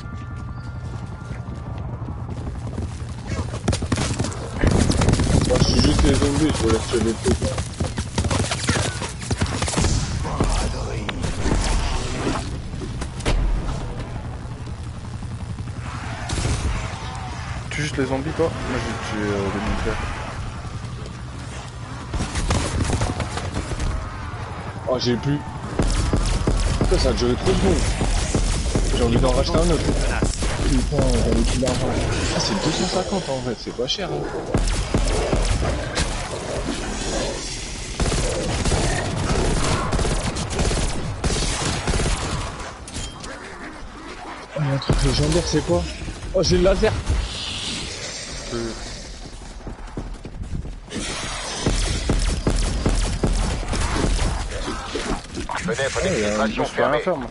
Moi, je suis juste les zombies, je vais les tuer les trucs. Là. Tu juste les zombies toi? Moi j'ai tué les militaires. Oh, j'ai plus. Putain, ça a duré trop de secondes. J'ai envie d'en racheter un autre. Putain, j'avais plus d'argent. Ah, c'est 250 en fait, c'est pas cher. Hein. Oh, un truc légendaire, c'est quoi? Oh, j'ai le laser. Fenêtre Ouais, d'exfiltration Je peux rien fermée. faire moi.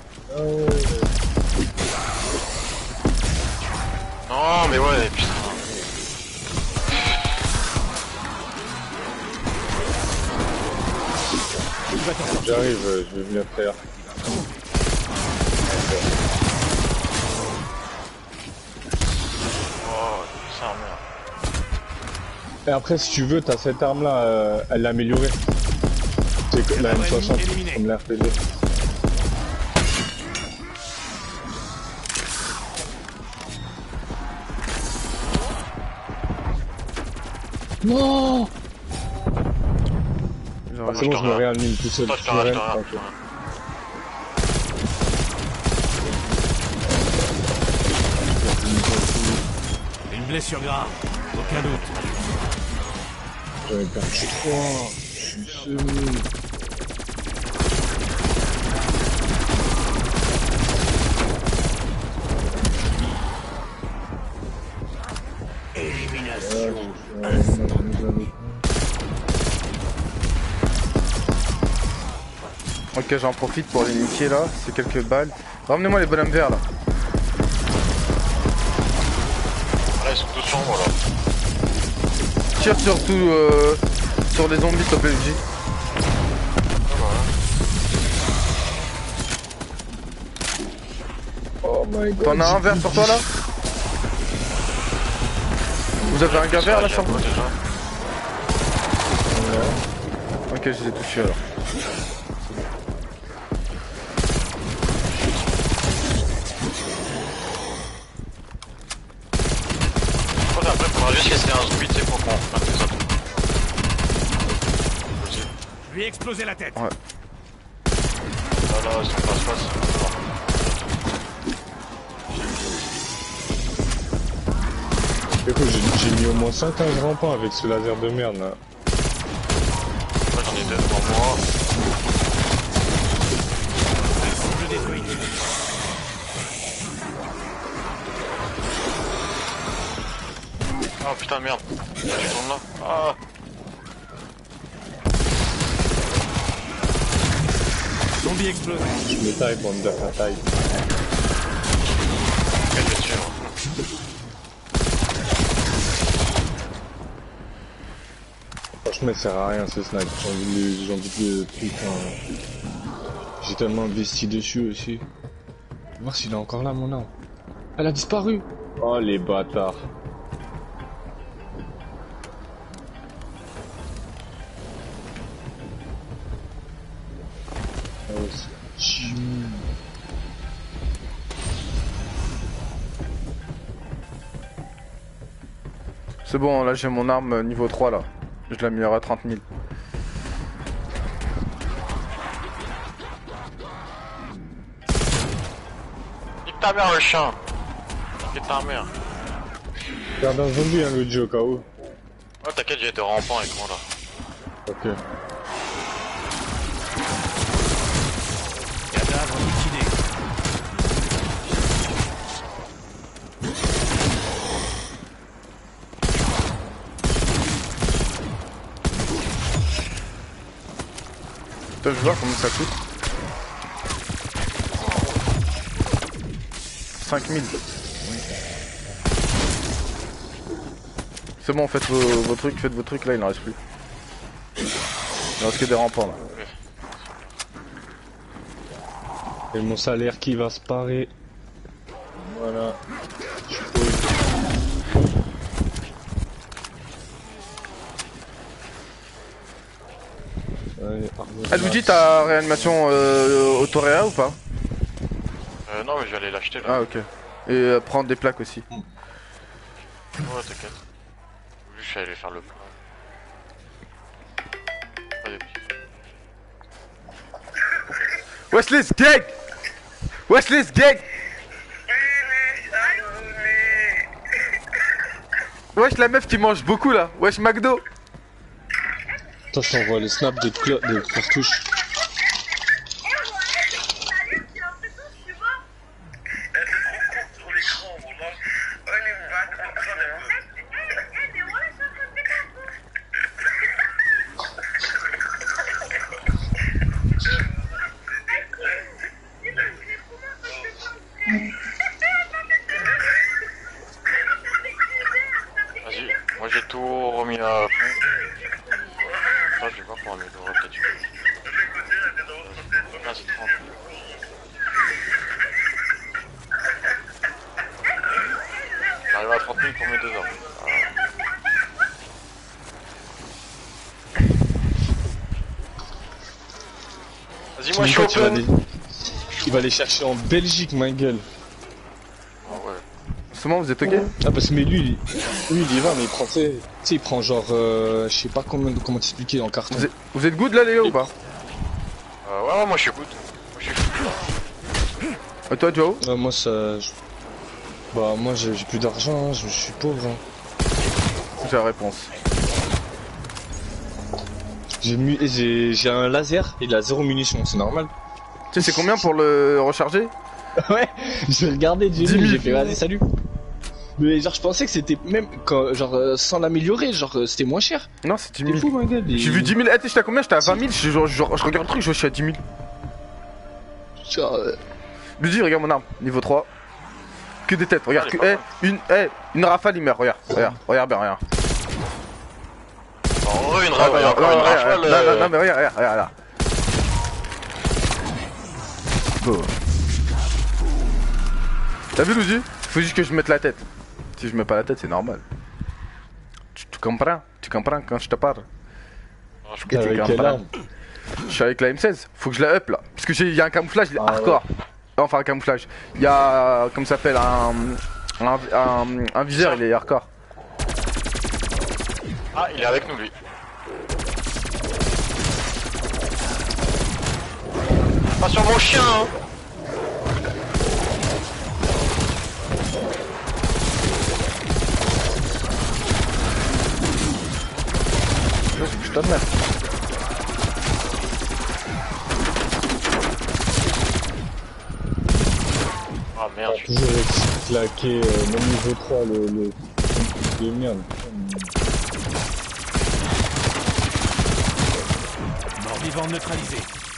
Non, mais ouais, putain. J'arrive, je vais venir faire. Oh, c'est un merde. Et après, si tu veux, t'as cette arme là, elle l'a améliorée. C'est que la M60, éliminé. comme la RPG. Non! Genre, C'est bon, je me réanime tout seul. Attends, je te rate, je te rate. tranquille. Une blessure grave, aucun doute. J'avais perdu 3. Je suis seul. Ok, j'en profite pour les niquer là, c'est quelques balles. Ramenez-moi les bonhommes verts là. Là, ils sont tous sombres, là. Tire surtout sur les zombies s'il te plaît, Luigi. Oh my god. T'en as un vert sur toi là? Vous avez un gars vert là sur vous? déjà. Ok, je les ai touchés alors. Je crois qu'après, il faudra juste laisser un zombie, tu sais, pour qu'on fasse les autres. Je lui ai explosé la tête. Là, là, ils sont face-face. Écoute, j'ai mis au moins 115 rampants avec ce laser de merde là. Moi, j'en ai deux devant moi. Cible détruite. Oh putain, merde. Tu tournes là. Ah. Zombie explosé. Je me taille pour me dire ta taille. Quel je vais tuer, moi. Franchement, ça sert à rien ce snipe. J'ai envie de putain. J'ai tellement investi dessus aussi. On va voir s'il est encore là, mon arme. Elle a disparu. Oh les bâtards. C'est bon, là j'ai mon arme niveau 3 là. Je l'améliore à 30 000. Nique ta mère le chien. Nique ta mère. Garde un zombie, hein, Luigi, au cas où. Oh t'inquiète, j'ai été rampant avec moi là. Ok. Cadavre liquidé. Putain, je vais voir combien ça coûte. 5000. C'est bon, faites vos trucs, là il n'en reste plus. Il reste que des rampants là. Et mon salaire qui va se parer. Voilà. Ah Luigi, t'as réanimation Autoréa ou pas? Non mais je vais aller l'acheter là. Ah ok. Et prendre des plaques aussi. Ouais t'inquiète. Je vais aller faire le plein. Pas des petits. Wesley's gang! Wesley's gang! Wesh la meuf qui mange beaucoup là. Wesh McDo. Attends, je t'envoie les snaps de cartouches. Vas-y, moi j'ai tout remis à fond. Je vais voir pour améliorer peut-être. Ah, c'est 30. J'arrive à 30 000 pour mes 2 heures. Vas-y, moi je suis open. Il va les chercher en Belgique, ma gueule. Ah ouais. Seulement vous êtes ok? Ah parce que mais lui il y va, mais il prend, tu sais, il prend genre, je sais pas comment t'expliquer en carton. Vous êtes good là les gars ou pas? Ouais, moi je suis good. Et toi Joe? Moi ça... Bah moi j'ai plus d'argent, hein, je suis pauvre. Hein. J'ai la réponse. J'ai un laser, il a 0 munitions, c'est normal. Tu sais c'est combien pour le recharger? Ouais, j'ai regardé, j'ai 10 000. vu, j'ai fait vas-y salut. Mais genre je pensais que c'était même quand, genre sans l'améliorer, genre c'était moins cher. Non c'est 10 C'est 000. fou ma gueule. J'ai vu 10 000, eh j'étais à combien? J'étais à 20 000, je regarde le truc, je suis à 10 000. Genre, Luigi regarde mon arme, niveau 3. Que des têtes, regarde, une rafale il meurt, regarde bien, regarde. Oh, une rafale. Non mais regarde là. Bon. T'as vu Luigi? Faut juste que je mette la tête. Si je mets pas la tête c'est normal. Tu comprends? Tu comprends quand je te parle? avec quelle arme? Je suis avec la M16, faut que je la up là. Parce que il y a un camouflage hardcore. Ouais. Enfin un camouflage. Il y a comme ça s'appelle un viseur, il est hardcore. Ah il est avec nous lui. Pas sur mon chien hein. Je te merde. Ah merde. Toujours claqué, même niveau 3 le merde. Mort vivant neutralisé.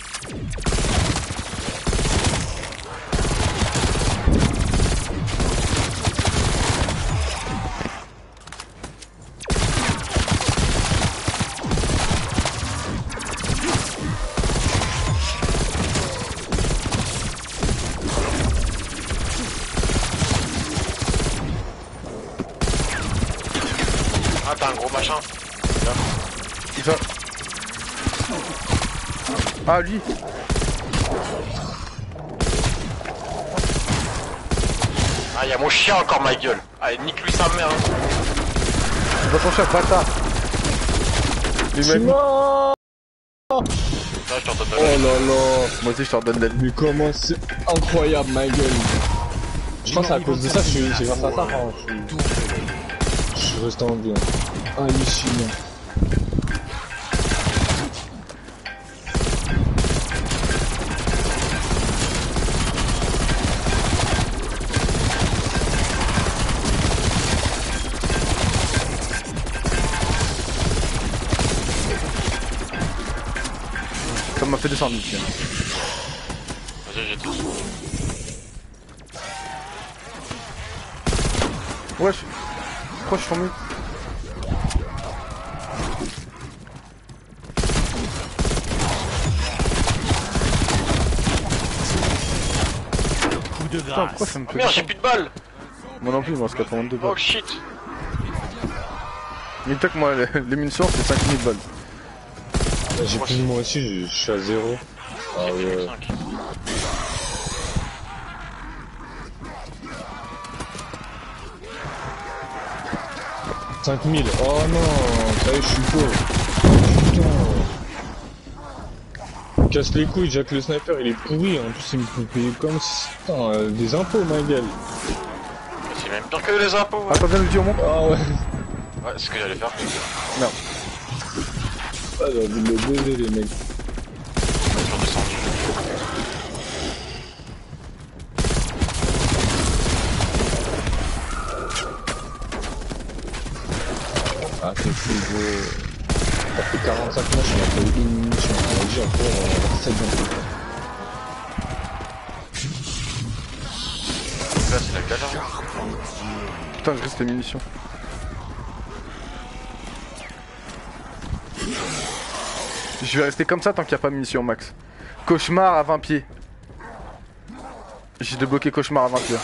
Ah t'as un gros machin. Qui ça? Ah lui. Ah, y'a mon chien encore, ma gueule. Allez, nique-lui sa mère. Va ton chat, bâtard. Les mecs. Non, Là, je t'en donne oh là là. Moi aussi, je t'en donne la vie. Mais comment c'est incroyable, ma gueule. Je pense que c'est à cause de ça que c'est grâce à ça, hein. Je suis resté en vie. Hallucinant. Ça m'a fait descendre, tiens. Vas-y, j'ai tout. Wesh. Pourquoi je suis tombé? Coup de Putain, grâce. pourquoi ça me Oh fait merde, j'ai plus de balles. Moi non plus, il me reste 82 balles. Oh shit. Mais toi que moi, les munitions, c'est 5000 balles. J'ai plus de moi aussi, je suis à 0. Ah J'ai ouais. plus 5. 5000. Oh non, ça y est, je suis pauvre. Putain. Casse les couilles, Jack le sniper, il est pourri. En plus, il me fait payer comme si. Putain, des impôts, ma gueule. C'est même pire que les impôts. Ah, t'as bien le dit au monde? Ah ouais. Ouais, c'est ce que j'allais faire. Merde. Ah, j'ai envie de le baiser, les mecs. Ils sont descendus. Ah, c'est fou, gros. Ça fait 45 matchs, on a fait une mission. On a dit encore 7 ans. Là, c'est la galère. Putain, je reste les munitions. Je vais rester comme ça tant qu'il n'y a pas de munitions max. Cauchemar à 20 pieds. J'ai débloqué cauchemar à 20 pieds.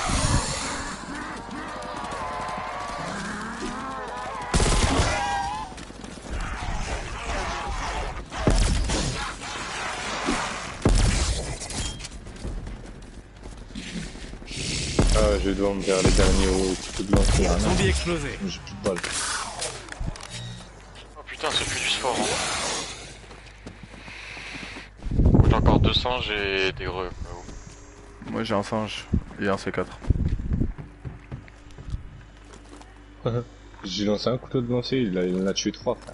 Ah, je dois me faire les derniers au couteau de lancer. Là, non. Zombie explosé. J'ai plus de balles. Oh putain, c'est plus du sport. Hein. J'ai encore 200, j'ai des greux. Moi j'ai un singe et un C4. J'ai lancé un couteau de lancer, il en a tué 3, frère.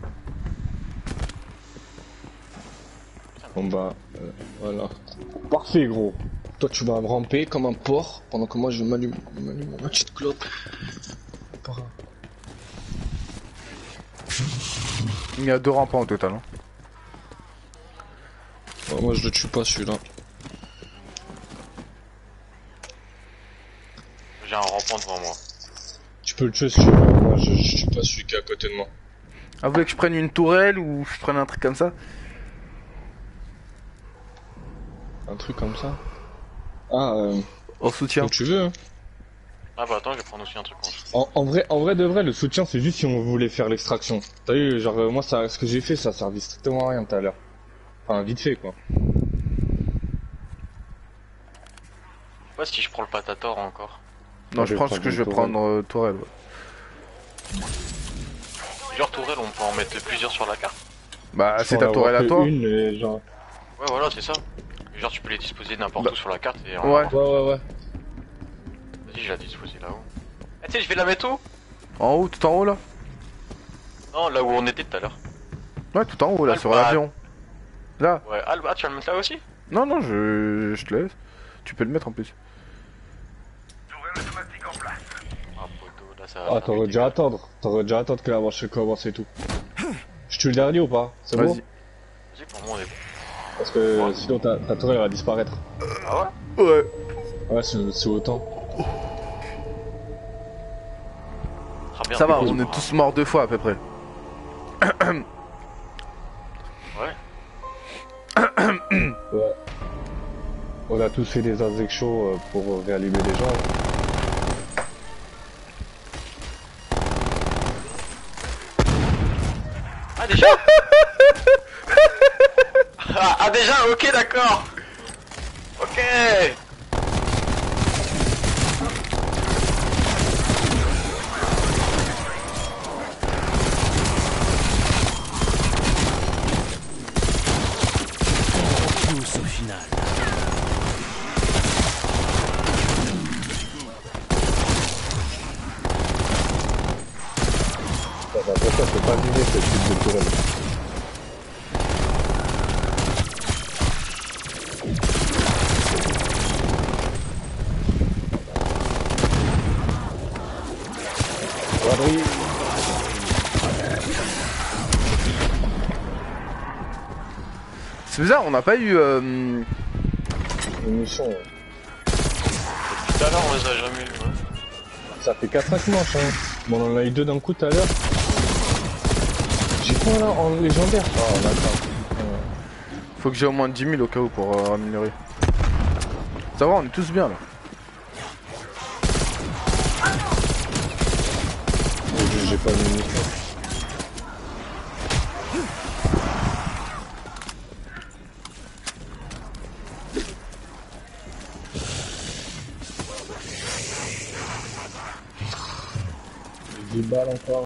Bon bah, voilà. Parfait, gros. Toi, tu vas me ramper comme un porc pendant que moi je m'allume ma petite clope. Il y a 2 rampants au total. Hein. Oh, moi, je le tue pas celui-là. J'ai un rampant devant moi. Tu peux le tuer si tu veux. Moi, je tue pas celui qui est à côté de moi. Ah, vous voulez que je prenne une tourelle ou je prenne un truc comme ça? Un truc comme ça. Ah, En soutien. comme tu veux. Hein. Ah bah attends, je vais prendre aussi un truc. En vrai de vrai, le soutien, c'est juste si on voulait faire l'extraction. T'as vu, genre, moi, ça, ce que j'ai fait, ça servait strictement à rien tout à l'heure. Enfin, vite fait, quoi. Ouais, si je prends le patator encore. Non, Moi, je prends ce que je vais tourelle. prendre tourelle. Ouais. Plusieurs tourelles, on peut en mettre plusieurs sur la carte. Bah, Je c'est peux en ta tourelle à avoir que toi. Une, mais genre... Ouais, voilà, c'est ça. Genre, tu peux les disposer n'importe Bah. où sur la carte et Ouais. Ouais. Vas-y, je la dispose là-haut. Ah, tu sais, je vais la mettre où? En haut, tout en haut là. Non, là où on était tout à l'heure. Ouais, tout en haut là, Ah, sur bah. l'avion. Là. Ouais, ah, bah, tu vas le mettre là aussi? Non, non, je te laisse. Tu peux le mettre en plus. Ah, poteau, là, ça Ah, t'aurais dû attendre. T'aurais dû attendre que la marche commence et tout. Je tue le dernier ou pas? C'est bon? Vas-y. Vas-y, pour moi, on est bon. Parce que sinon ta tourelle va disparaître. Ah ouais? Ouais. Ouais, c'est autant. Ah, bien, Ça va, dépose, on est moi. tous morts 2 fois à peu près. Ouais. Ouais. On a tous fait des injections pour réanimer les gens. Ah, déjà? Ah, déjà, ok, d'accord. Ok. Tous au final. Pourquoi faut pas virer ce type de tourelle? Quadri. C'est bizarre, on n'a pas eu. Une mission. Tout à l'heure, on les a jamais eu. Ouais. Ça fait 4-5 manches, hein. Bon, on en a eu 2 d'un coup tout à l'heure. J'ai quoi là en légendaire? Oh, d'accord. Faut que j'ai au moins 10 000 au cas où pour améliorer. Ça va, on est tous bien là. J'ai pas de munitions. J'ai 10 balles encore.